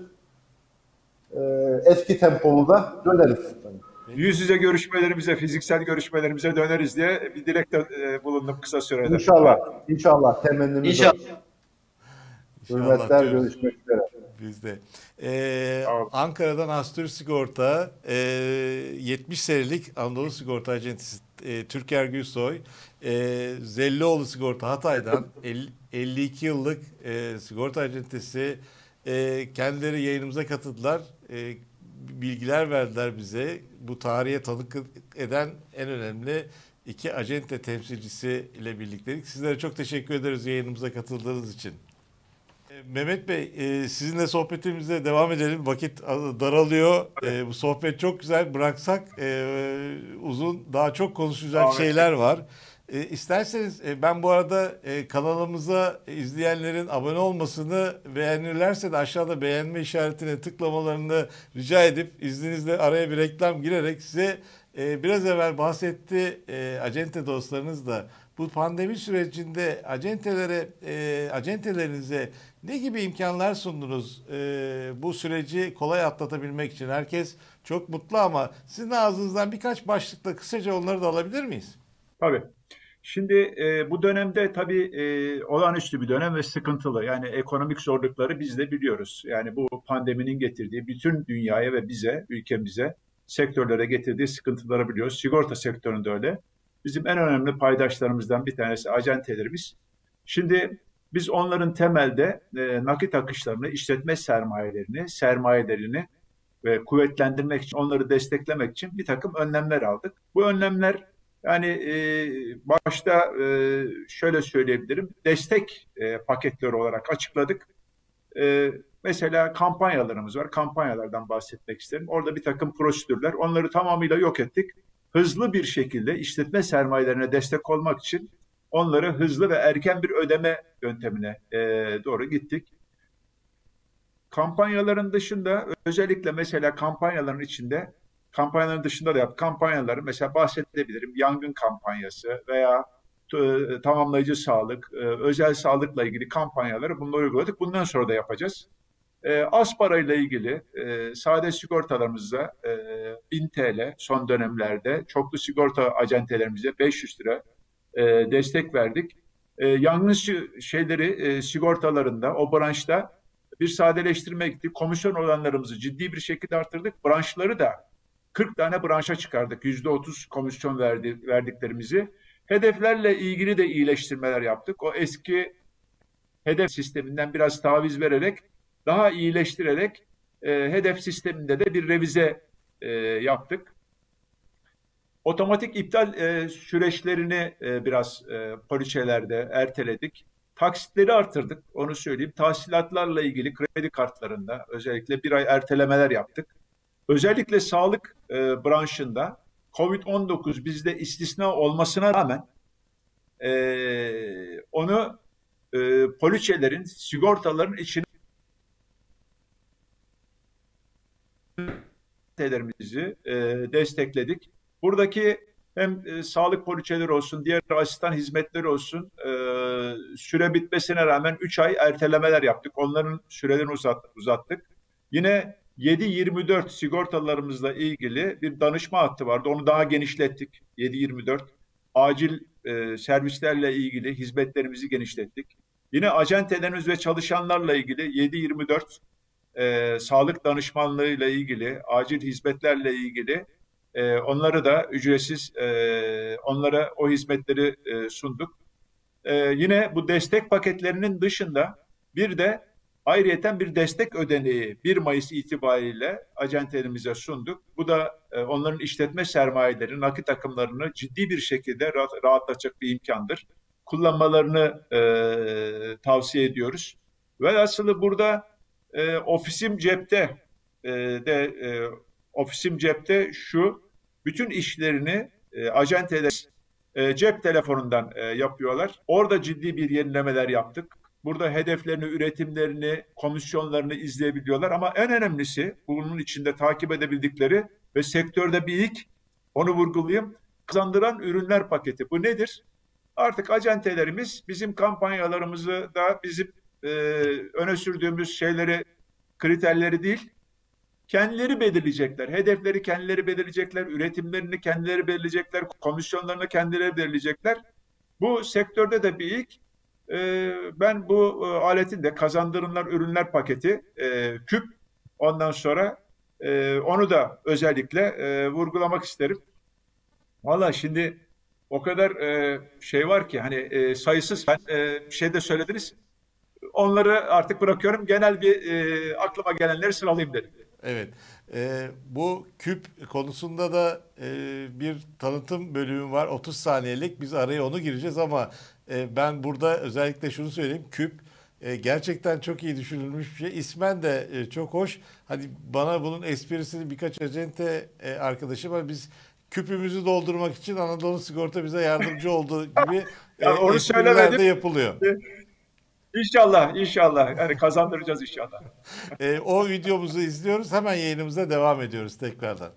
Eski tempomuzda döneriz. Yüz yüze görüşmelerimize, fiziksel görüşmelerimize döneriz diye bir dilekte bulundum kısa sürede. İnşallah temennimiz İnşallah. Hürmetler, görüşmek üzere. Biz de. Ankara'dan Astur Sigorta 70 senelik Anadolu Sigorta Acentesi Türker Gülsoy, Zellioğlu Sigorta Hatay'dan 52 yıllık sigorta acentesi, kendileri yayınımıza katıldılar. Bilgiler verdiler bize. Bu tarihe tanık eden en önemli iki acente temsilcisi ile birlikteydik. Sizlere çok teşekkür ederiz yayınımıza katıldığınız için. Mehmet Bey, sizinle sohbetimize devam edelim. Vakit daralıyor. Bu sohbet çok güzel. Bıraksak uzun, daha çok konuşacak şeyler var. İsterseniz ben bu arada kanalımıza izleyenlerin abone olmasını, beğenirlerse de aşağıda beğenme işaretine tıklamalarını rica edip izninizle araya bir reklam girerek size biraz evvel bahsetti acente dostlarınız da bu pandemi sürecinde acentelerinize ne gibi imkanlar sundunuz bu süreci kolay atlatabilmek için? Herkes çok mutlu ama sizin ağzınızdan birkaç başlıkla kısaca onları da alabilir miyiz? Tabii. Şimdi bu dönemde tabii olağanüstü bir dönem ve sıkıntılı. Yani ekonomik zorlukları biz de biliyoruz. Yani bu pandeminin getirdiği bütün dünyaya ve bize, ülkemize, sektörlere getirdiği sıkıntıları biliyoruz. Sigorta sektöründe öyle. Bizim en önemli paydaşlarımızdan bir tanesi acentelerimiz. Şimdi biz onların temelde nakit akışlarını, işletme sermayelerini ve kuvvetlendirmek için, onları desteklemek için bir takım önlemler aldık. Bu önlemler yani başta şöyle söyleyebilirim, destek paketleri olarak açıkladık. Mesela kampanyalarımız var. Kampanyalardan bahsetmek isterim. Orada bir takım prosedürler. Onları tamamıyla yok ettik. Hızlı bir şekilde işletme sermayelerine destek olmak için onları hızlı ve erken bir ödeme yöntemine doğru gittik. Kampanyaların dışında özellikle mesela kampanyaların dışında da kampanyaları mesela bahsedebilirim. Yangın kampanyası veya tamamlayıcı sağlık, özel sağlıkla ilgili kampanyaları bunları uyguladık. Bundan sonra da yapacağız. Az parayla ilgili sade sigortalarımızda 1000 TL son dönemlerde çoklu sigorta acentelerimize 500 lira destek verdik. Yangın sigortalarında o branşta bir sadeleştirme gittik. Komisyon oranlarımızı ciddi bir şekilde arttırdık. Branşları da 40 tane branşa çıkardık. %30 komisyon verdiklerimizi. Hedeflerle ilgili de iyileştirmeler yaptık. O eski hedef sisteminden biraz taviz vererek, daha iyileştirerek hedef sisteminde de bir revize yaptık. Otomatik iptal süreçlerini biraz poliçelerde erteledik. Taksitleri artırdık, onu söyleyeyim. Tahsilatlarla ilgili kredi kartlarında özellikle bir ay ertelemeler yaptık. Özellikle sağlık branşında COVID-19 bizde istisna olmasına rağmen onu poliçelerin, sigortaların içine destekledik. Buradaki hem sağlık poliçeleri olsun, diğer asistan hizmetleri olsun süre bitmesine rağmen 3 ay ertelemeler yaptık. Onların sürelerini uzattık. Yine 7/24 sigortalarımızla ilgili bir danışma hattı vardı. Onu daha genişlettik. 7/24 acil servislerle ilgili hizmetlerimizi genişlettik. Yine acentelerimiz ve çalışanlarla ilgili 7/24 sağlık danışmanlığıyla ilgili, acil hizmetlerle ilgili onları da ücretsiz onlara o hizmetleri sunduk. Yine bu destek paketlerinin dışında bir de ayrıyeten bir destek ödeneği 1 Mayıs itibariyle acentelerimize sunduk. Bu da onların işletme sermayeleri, nakit akımlarını ciddi bir şekilde rahatlatacak bir imkandır. Kullanmalarını tavsiye ediyoruz. Velhasılı burada ofisim cepte şu, bütün işlerini acenteler cep telefonundan yapıyorlar. Orada ciddi bir yenilemeler yaptık. Burada hedeflerini, üretimlerini, komisyonlarını izleyebiliyorlar. Ama en önemlisi bunun içinde takip edebildikleri ve sektörde bir ilk, onu vurgulayayım, kazandıran ürünler paketi. Bu nedir? Artık acentelerimiz bizim kampanyalarımızı da bizim öne sürdüğümüz kriterleri değil, kendileri belirleyecekler. Hedefleri kendileri belirleyecekler, üretimlerini kendileri belirleyecekler, komisyonlarını kendileri belirleyecekler. Bu sektörde de bir ilk. Ben bu aletin de kazandırılan ürünler paketi, küp, ondan sonra onu da özellikle vurgulamak isterim. Valla şimdi o kadar şey var ki hani sayısız şey de söylediniz. Onları artık bırakıyorum. Genel bir aklıma gelenleri sıralayayım dedim. Evet. Bu küp konusunda da bir tanıtım bölümü var. 30 saniyelik. Biz araya onu gireceğiz ama ben burada özellikle şunu söyleyeyim. Küp gerçekten çok iyi düşünülmüş bir şey. İsmen de çok hoş. Hadi bana bunun esprisini birkaç acente arkadaşım var. Biz küpümüzü doldurmak için Anadolu Sigorta bize yardımcı olduğu gibi onu espriler de yapılıyor. İnşallah. Yani kazandıracağız inşallah. O videomuzu izliyoruz. Hemen yayınımıza devam ediyoruz tekrardan.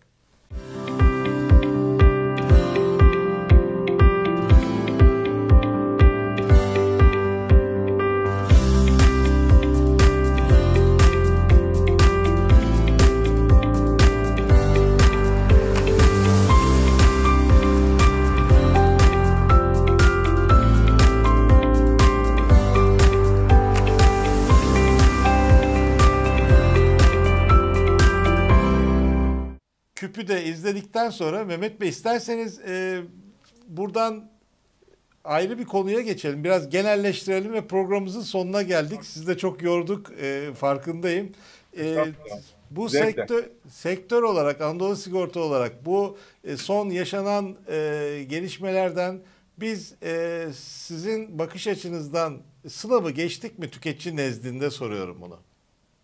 Küpü de izledikten sonra Mehmet Bey isterseniz buradan ayrı bir konuya geçelim. Biraz genelleştirelim ve programımızın sonuna geldik. Sizi de çok yorduk, farkındayım. Bu sektör olarak, Anadolu Sigorta olarak bu son yaşanan gelişmelerden biz sizin bakış açınızdan sınavı geçtik mi tüketici nezdinde soruyorum bunu.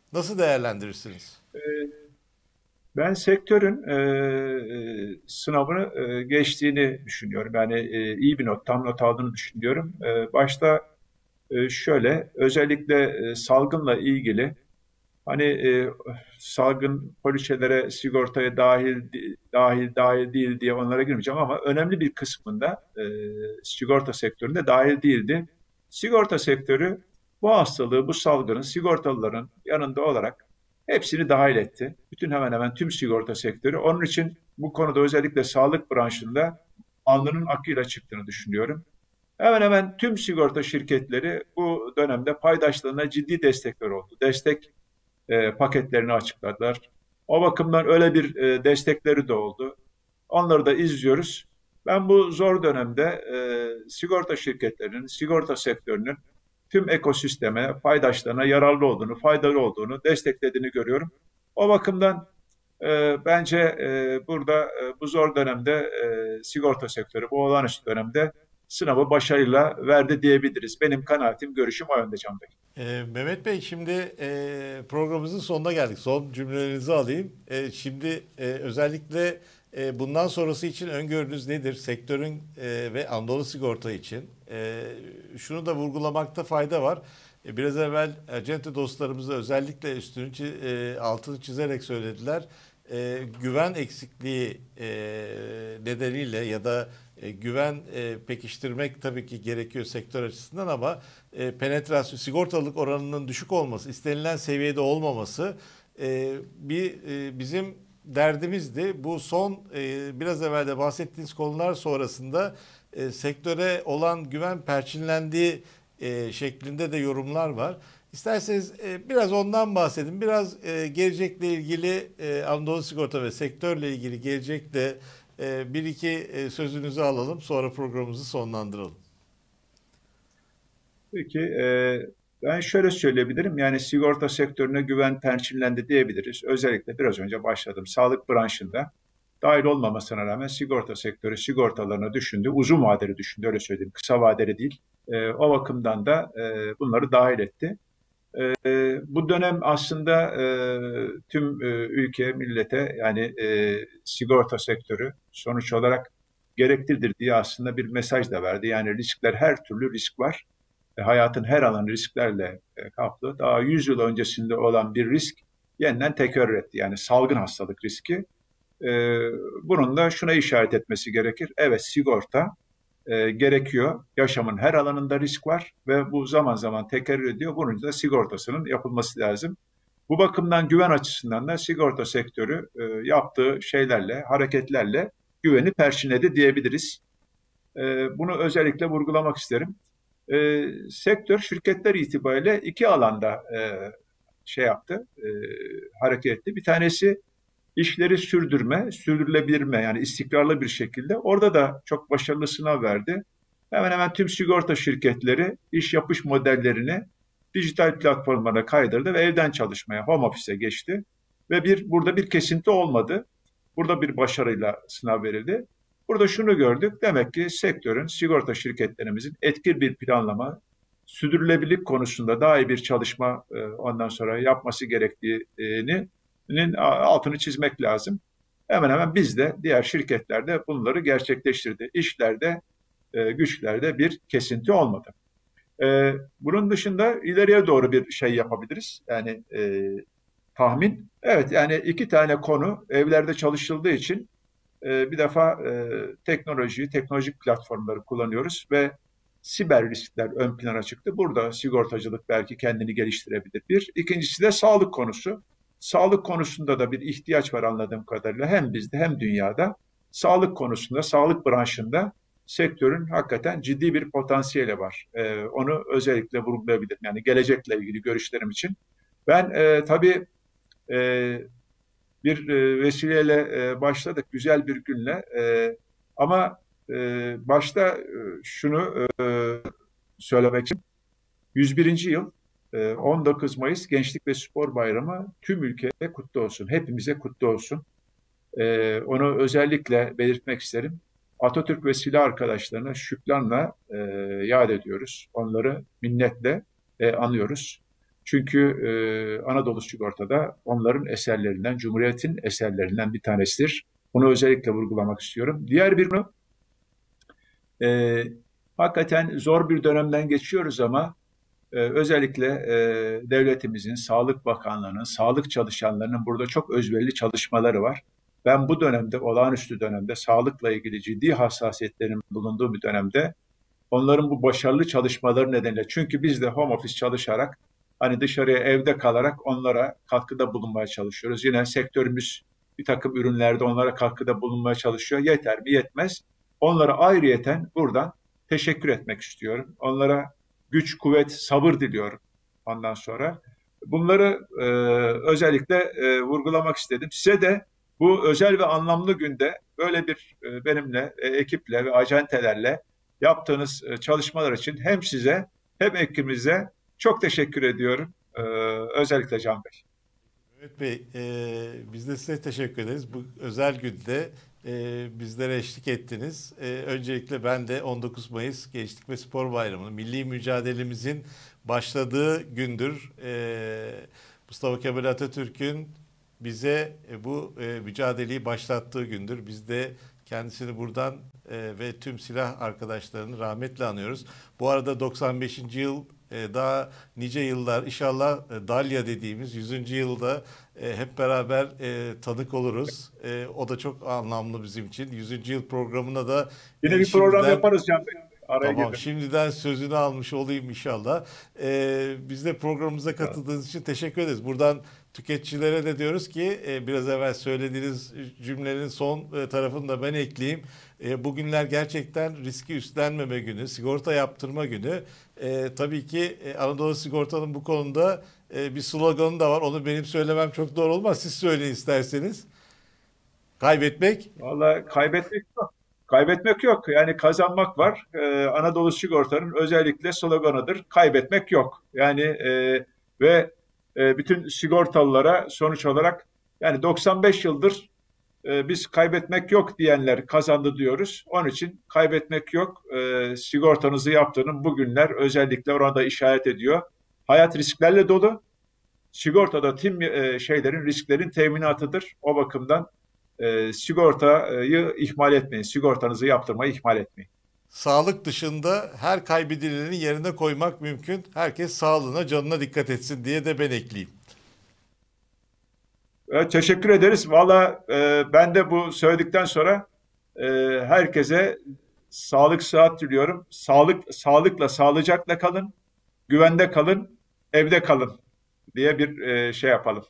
Nasıl değerlendirirsiniz? Ben sektörün sınavını geçtiğini düşünüyorum. Yani iyi bir not, tam not aldığını düşünüyorum. Başta şöyle, özellikle salgınla ilgili hani salgın poliçelere, sigortaya dahil değil diye onlara girmeyeceğim ama önemli bir kısmında sigorta sektöründe dahil değildi. Sigorta sektörü bu hastalığı, bu salgının sigortalıların yanında olarak hepsini dahil etti. Bütün hemen hemen tüm sigorta sektörü. Onun için bu konuda özellikle sağlık branşında alnının akıyla çıktığını düşünüyorum. Hemen hemen tüm sigorta şirketleri bu dönemde paydaşlarına ciddi destekler oldu. Destek paketlerini açıkladılar. O bakımdan öyle bir destekleri de oldu. Onları da izliyoruz. Ben bu zor dönemde sigorta şirketlerinin, sigorta sektörünün tüm ekosisteme, paydaşlarına yararlı olduğunu, faydalı olduğunu, desteklediğini görüyorum. O bakımdan bence burada bu zor dönemde sigorta sektörü, bu olağanüstü dönemde sınavı başarıyla verdi diyebiliriz. Benim kanaatim, görüşüm o yönde Can Bey. Mehmet Bey, şimdi programımızın sonuna geldik. Son cümlelerinizi alayım. Şimdi özellikle bundan sonrası için öngörünüz nedir? Sektörün ve Anadolu Sigorta için. Şunu da vurgulamakta fayda var. Biraz evvel acente dostlarımız da özellikle altını çizerek söylediler. Güven eksikliği nedeniyle ya da güven pekiştirmek tabii ki gerekiyor sektör açısından ama penetrasyon, sigortalılık oranının düşük olması, istenilen seviyede olmaması bizim derdimizdi. Bu son biraz evvel de bahsettiğiniz konular sonrasında sektöre olan güven perçinlendiği şeklinde de yorumlar var. İsterseniz biraz ondan bahsedin. Biraz gelecekle ilgili Anadolu Sigorta ve sektörle ilgili gelecekte bir iki sözünüzü alalım. Sonra programımızı sonlandıralım. Peki, ben şöyle söyleyebilirim. Yani sigorta sektörüne güven perçinlendi diyebiliriz. Özellikle biraz önce başladım. Sağlık branşında dahil olmamasına rağmen sigorta sektörü sigortalarını düşündü. Uzun vadeli düşündü, öyle söyleyeyim. Kısa vadeli değil. O bakımdan da bunları dahil etti. Bu dönem aslında tüm ülke, millete yani sigorta sektörü sonuç olarak gereklidir diye aslında bir mesaj da verdi. Yani riskler, her türlü risk var. Hayatın her alanı risklerle kaplı. Daha 100 yıl öncesinde olan bir risk yeniden tekrar etti. Yani salgın hastalık riski. Bunun da şuna işaret etmesi gerekir. Evet, sigorta gerekiyor. Yaşamın her alanında risk var ve bu zaman zaman tekerrür ediyor. Bunun da sigortasının yapılması lazım. Bu bakımdan güven açısından da sigorta sektörü yaptığı şeylerle, hareketlerle güveni perçinledi diyebiliriz. Bunu özellikle vurgulamak isterim. Sektör şirketler itibariyle iki alanda hareket etti. Bir tanesi işleri sürdürülebilir mi? Yani istikrarlı bir şekilde. Orada da çok başarılı sınav verdi. Hemen hemen tüm sigorta şirketleri iş yapış modellerini dijital platformlara kaydırdı ve evden çalışmaya, home office'e geçti. Ve burada bir kesinti olmadı. Burada bir başarıyla sınav verildi. Burada şunu gördük. Demek ki sektörün, sigorta şirketlerimizin etkili bir planlama, sürdürülebilirlik konusunda daha iyi bir çalışma ondan sonra yapması gerektiğinin altını çizmek lazım. Hemen hemen biz de diğer şirketlerde bunları gerçekleştirdi. İşlerde, güçlerde bir kesinti olmadı. Bunun dışında ileriye doğru bir şey yapabiliriz. Yani tahmin. Evet, yani iki tane konu evlerde çalışıldığı için bir defa teknolojik platformları kullanıyoruz ve siber riskler ön plana çıktı. Burada sigortacılık belki kendini geliştirebilir. İkincisi de sağlık konusu. Sağlık konusunda da bir ihtiyaç var anladığım kadarıyla. Hem bizde hem dünyada sağlık konusunda, sağlık branşında sektörün hakikaten ciddi bir potansiyeli var. Onu özellikle vurgulayabilirim. Yani gelecekle ilgili görüşlerim için. Ben tabii bir vesileyle başladık, güzel bir günle. Ama başta şunu söylemek için 101. yıl 19 Mayıs Gençlik ve Spor Bayramı tüm ülkeye kutlu olsun. Hepimize kutlu olsun. Onu özellikle belirtmek isterim. Atatürk ve silah arkadaşlarına şükranla yad ediyoruz. Onları minnetle anıyoruz. Çünkü Anadolu Sigorta'da onların eserlerinden, Cumhuriyet'in eserlerinden bir tanesidir. Bunu özellikle vurgulamak istiyorum. Diğer bir konu, e, hakikaten zor bir dönemden geçiyoruz ama özellikle devletimizin, Sağlık Bakanlığı'nın, sağlık çalışanlarının burada çok özverili çalışmaları var. Ben bu dönemde, olağanüstü dönemde, sağlıkla ilgili ciddi hassasiyetlerin bulunduğu bir dönemde onların bu başarılı çalışmaları nedeniyle, çünkü biz de home office çalışarak, hani dışarıya evde kalarak onlara katkıda bulunmaya çalışıyoruz. Yine sektörümüz bir takım ürünlerde onlara katkıda bulunmaya çalışıyor. Yeter mi? Yetmez. Onlara ayrıyeten buradan teşekkür etmek istiyorum. Onlara güç, kuvvet, sabır diliyorum ondan sonra. Bunları özellikle vurgulamak istedim. Size de bu özel ve anlamlı günde böyle bir benimle, ekiple ve acentelerle yaptığınız çalışmalar için hem size hem ekibimize çok teşekkür ediyorum. Özellikle Can Bey. Mehmet Bey, biz de size teşekkür ederiz. Bu özel günde bizlere eşlik ettiniz. Öncelikle ben de 19 Mayıs Gençlik ve Spor Bayramı'nın, milli mücadelemizin başladığı gündür. Mustafa Kemal Atatürk'ün bize bu mücadeleyi başlattığı gündür. Biz de kendisini buradan ve tüm silah arkadaşlarını rahmetle anıyoruz. Bu arada 95. yıl daha nice yıllar inşallah Dalya dediğimiz 100. yılda hep beraber tanık oluruz. O da çok anlamlı bizim için. 100. yıl programına da Yine bir program yaparız Can Bey. Araya tamam, girdim. şimdiden sözünü almış olayım inşallah. Biz de programımıza katıldığınız için teşekkür ederiz. Buradan tüketicilere de diyoruz ki biraz evvel söylediğiniz cümlenin son tarafını da ben ekleyeyim. Bugünler gerçekten riski üstlenmeme günü, sigorta yaptırma günü. Tabii ki Anadolu Sigorta'nın bu konuda bir sloganı da var. Onu benim söylemem çok doğru olmaz. Siz söyleyin isterseniz. Kaybetmek. Vallahi kaybetmek yok. Kaybetmek yok. Yani kazanmak var. Anadolu Sigorta'nın özellikle sloganıdır. Kaybetmek yok. Yani ve bütün sigortalılara sonuç olarak, yani 95 yıldır biz kaybetmek yok diyenler kazandı diyoruz. Onun için kaybetmek yok. Sigortanızı yaptığının bugünler özellikle orada işaret ediyor. Hayat risklerle dolu. Sigortada tüm risklerin teminatıdır. O bakımdan sigortayı ihmal etmeyin. Sigortanızı yaptırmayı ihmal etmeyin. Sağlık dışında her kaybedileni yerine koymak mümkün. Herkes sağlığına, canına dikkat etsin diye de ben ekleyeyim. Teşekkür ederiz. Valla ben de bu söyledikten sonra herkese sağlık, sıhhat diliyorum. Sağlıkla, sağlıcakla kalın, güvende kalın, evde kalın diye bir şey yapalım.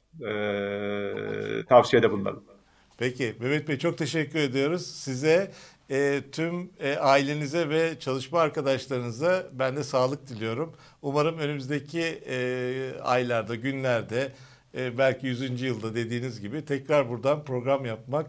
Tavsiyede bulunalım. Peki Mehmet Bey, çok teşekkür ediyoruz. Size, tüm ailenize ve çalışma arkadaşlarınıza ben de sağlık diliyorum. Umarım önümüzdeki aylarda, günlerde, belki 100. yılda dediğiniz gibi tekrar buradan program yapmak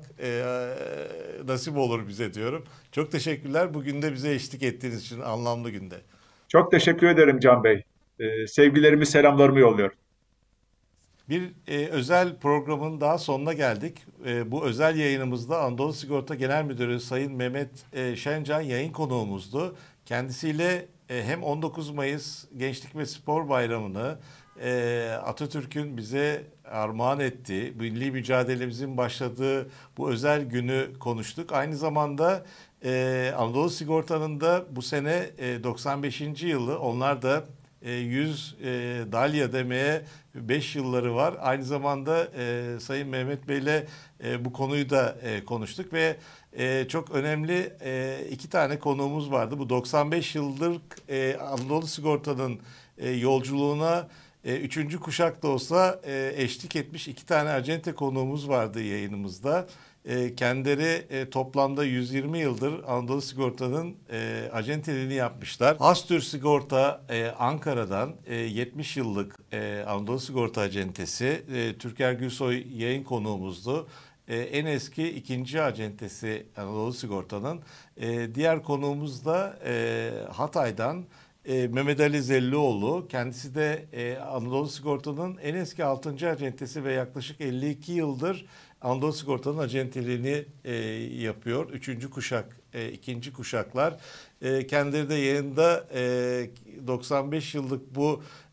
nasip olur bize diyorum. Çok teşekkürler bugün de bize eşlik ettiğiniz için anlamlı günde. Çok teşekkür ederim Can Bey. Sevgilerimi, selamlarımı yolluyorum. Bir özel programın daha sonuna geldik. Bu özel yayınımızda Anadolu Sigorta Genel Müdürü Sayın Mehmet Şencan yayın konuğumuzdu. Kendisiyle hem 19 Mayıs Gençlik ve Spor Bayramı'nı, Atatürk'ün bize armağan ettiği, milli mücadelemizin başladığı bu özel günü konuştuk. Aynı zamanda Anadolu Sigorta'nın da bu sene 95. yılı, onlar da 100 Dalya demeye 5 yılları var. Aynı zamanda Sayın Mehmet Bey'le bu konuyu da konuştuk ve çok önemli iki tane konuğumuz vardı. Bu 95 yıllık Anadolu Sigorta'nın yolculuğuna üçüncü kuşak da olsa eşlik etmiş iki tane acente konuğumuz vardı yayınımızda. Kendileri toplamda 120 yıldır Anadolu Sigorta'nın acenteliğini yapmışlar. Astür Sigorta Ankara'dan 70 yıllık Anadolu Sigorta acentesi Türker Gülsoy yayın konuğumuzdu. En eski ikinci acentesi Anadolu Sigorta'nın. Diğer konuğumuz da Hatay'dan Mehmet Ali Zellioğlu. Kendisi de Anadolu Sigorta'nın en eski 6. acentesi ve yaklaşık 52 yıldır Anadolu Sigorta'nın acenteliğini yapıyor. Üçüncü kuşak, ikinci kuşaklar. Kendileri de yayında 95 yıllık bu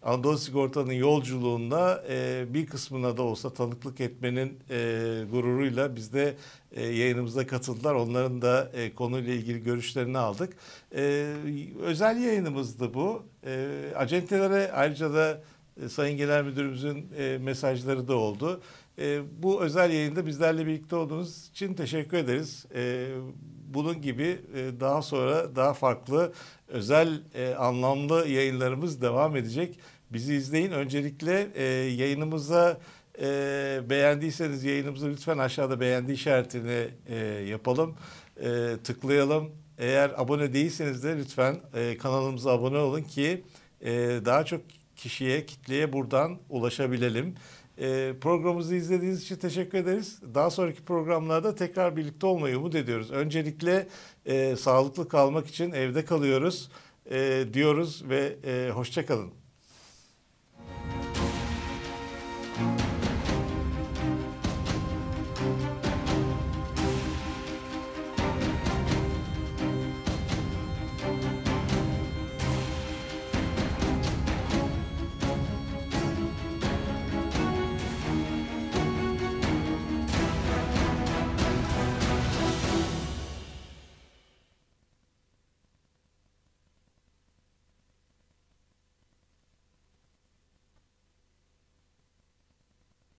Anadolu Sigorta'nın yolculuğunda bir kısmına da olsa tanıklık etmenin gururuyla biz de yayınımıza katıldılar. Onların da konuyla ilgili görüşlerini aldık. Özel yayınımızdı bu. Acentelere ayrıca da Sayın Genel Müdürümüzün mesajları da oldu. Bu özel yayında bizlerle birlikte olduğunuz için teşekkür ederiz. Bunun gibi daha sonra daha farklı özel anlamlı yayınlarımız devam edecek. Bizi izleyin. Öncelikle yayınımıza beğendiyseniz yayınımızı lütfen aşağıda beğendi işaretini yapalım. Tıklayalım. Eğer abone değilseniz de lütfen kanalımıza abone olun ki daha çok kişiye, kitleye buradan ulaşabilelim. Programımızı izlediğiniz için teşekkür ederiz. Daha sonraki programlarda tekrar birlikte olmayı umut ediyoruz. Öncelikle sağlıklı kalmak için evde kalıyoruz diyoruz ve hoşça kalın.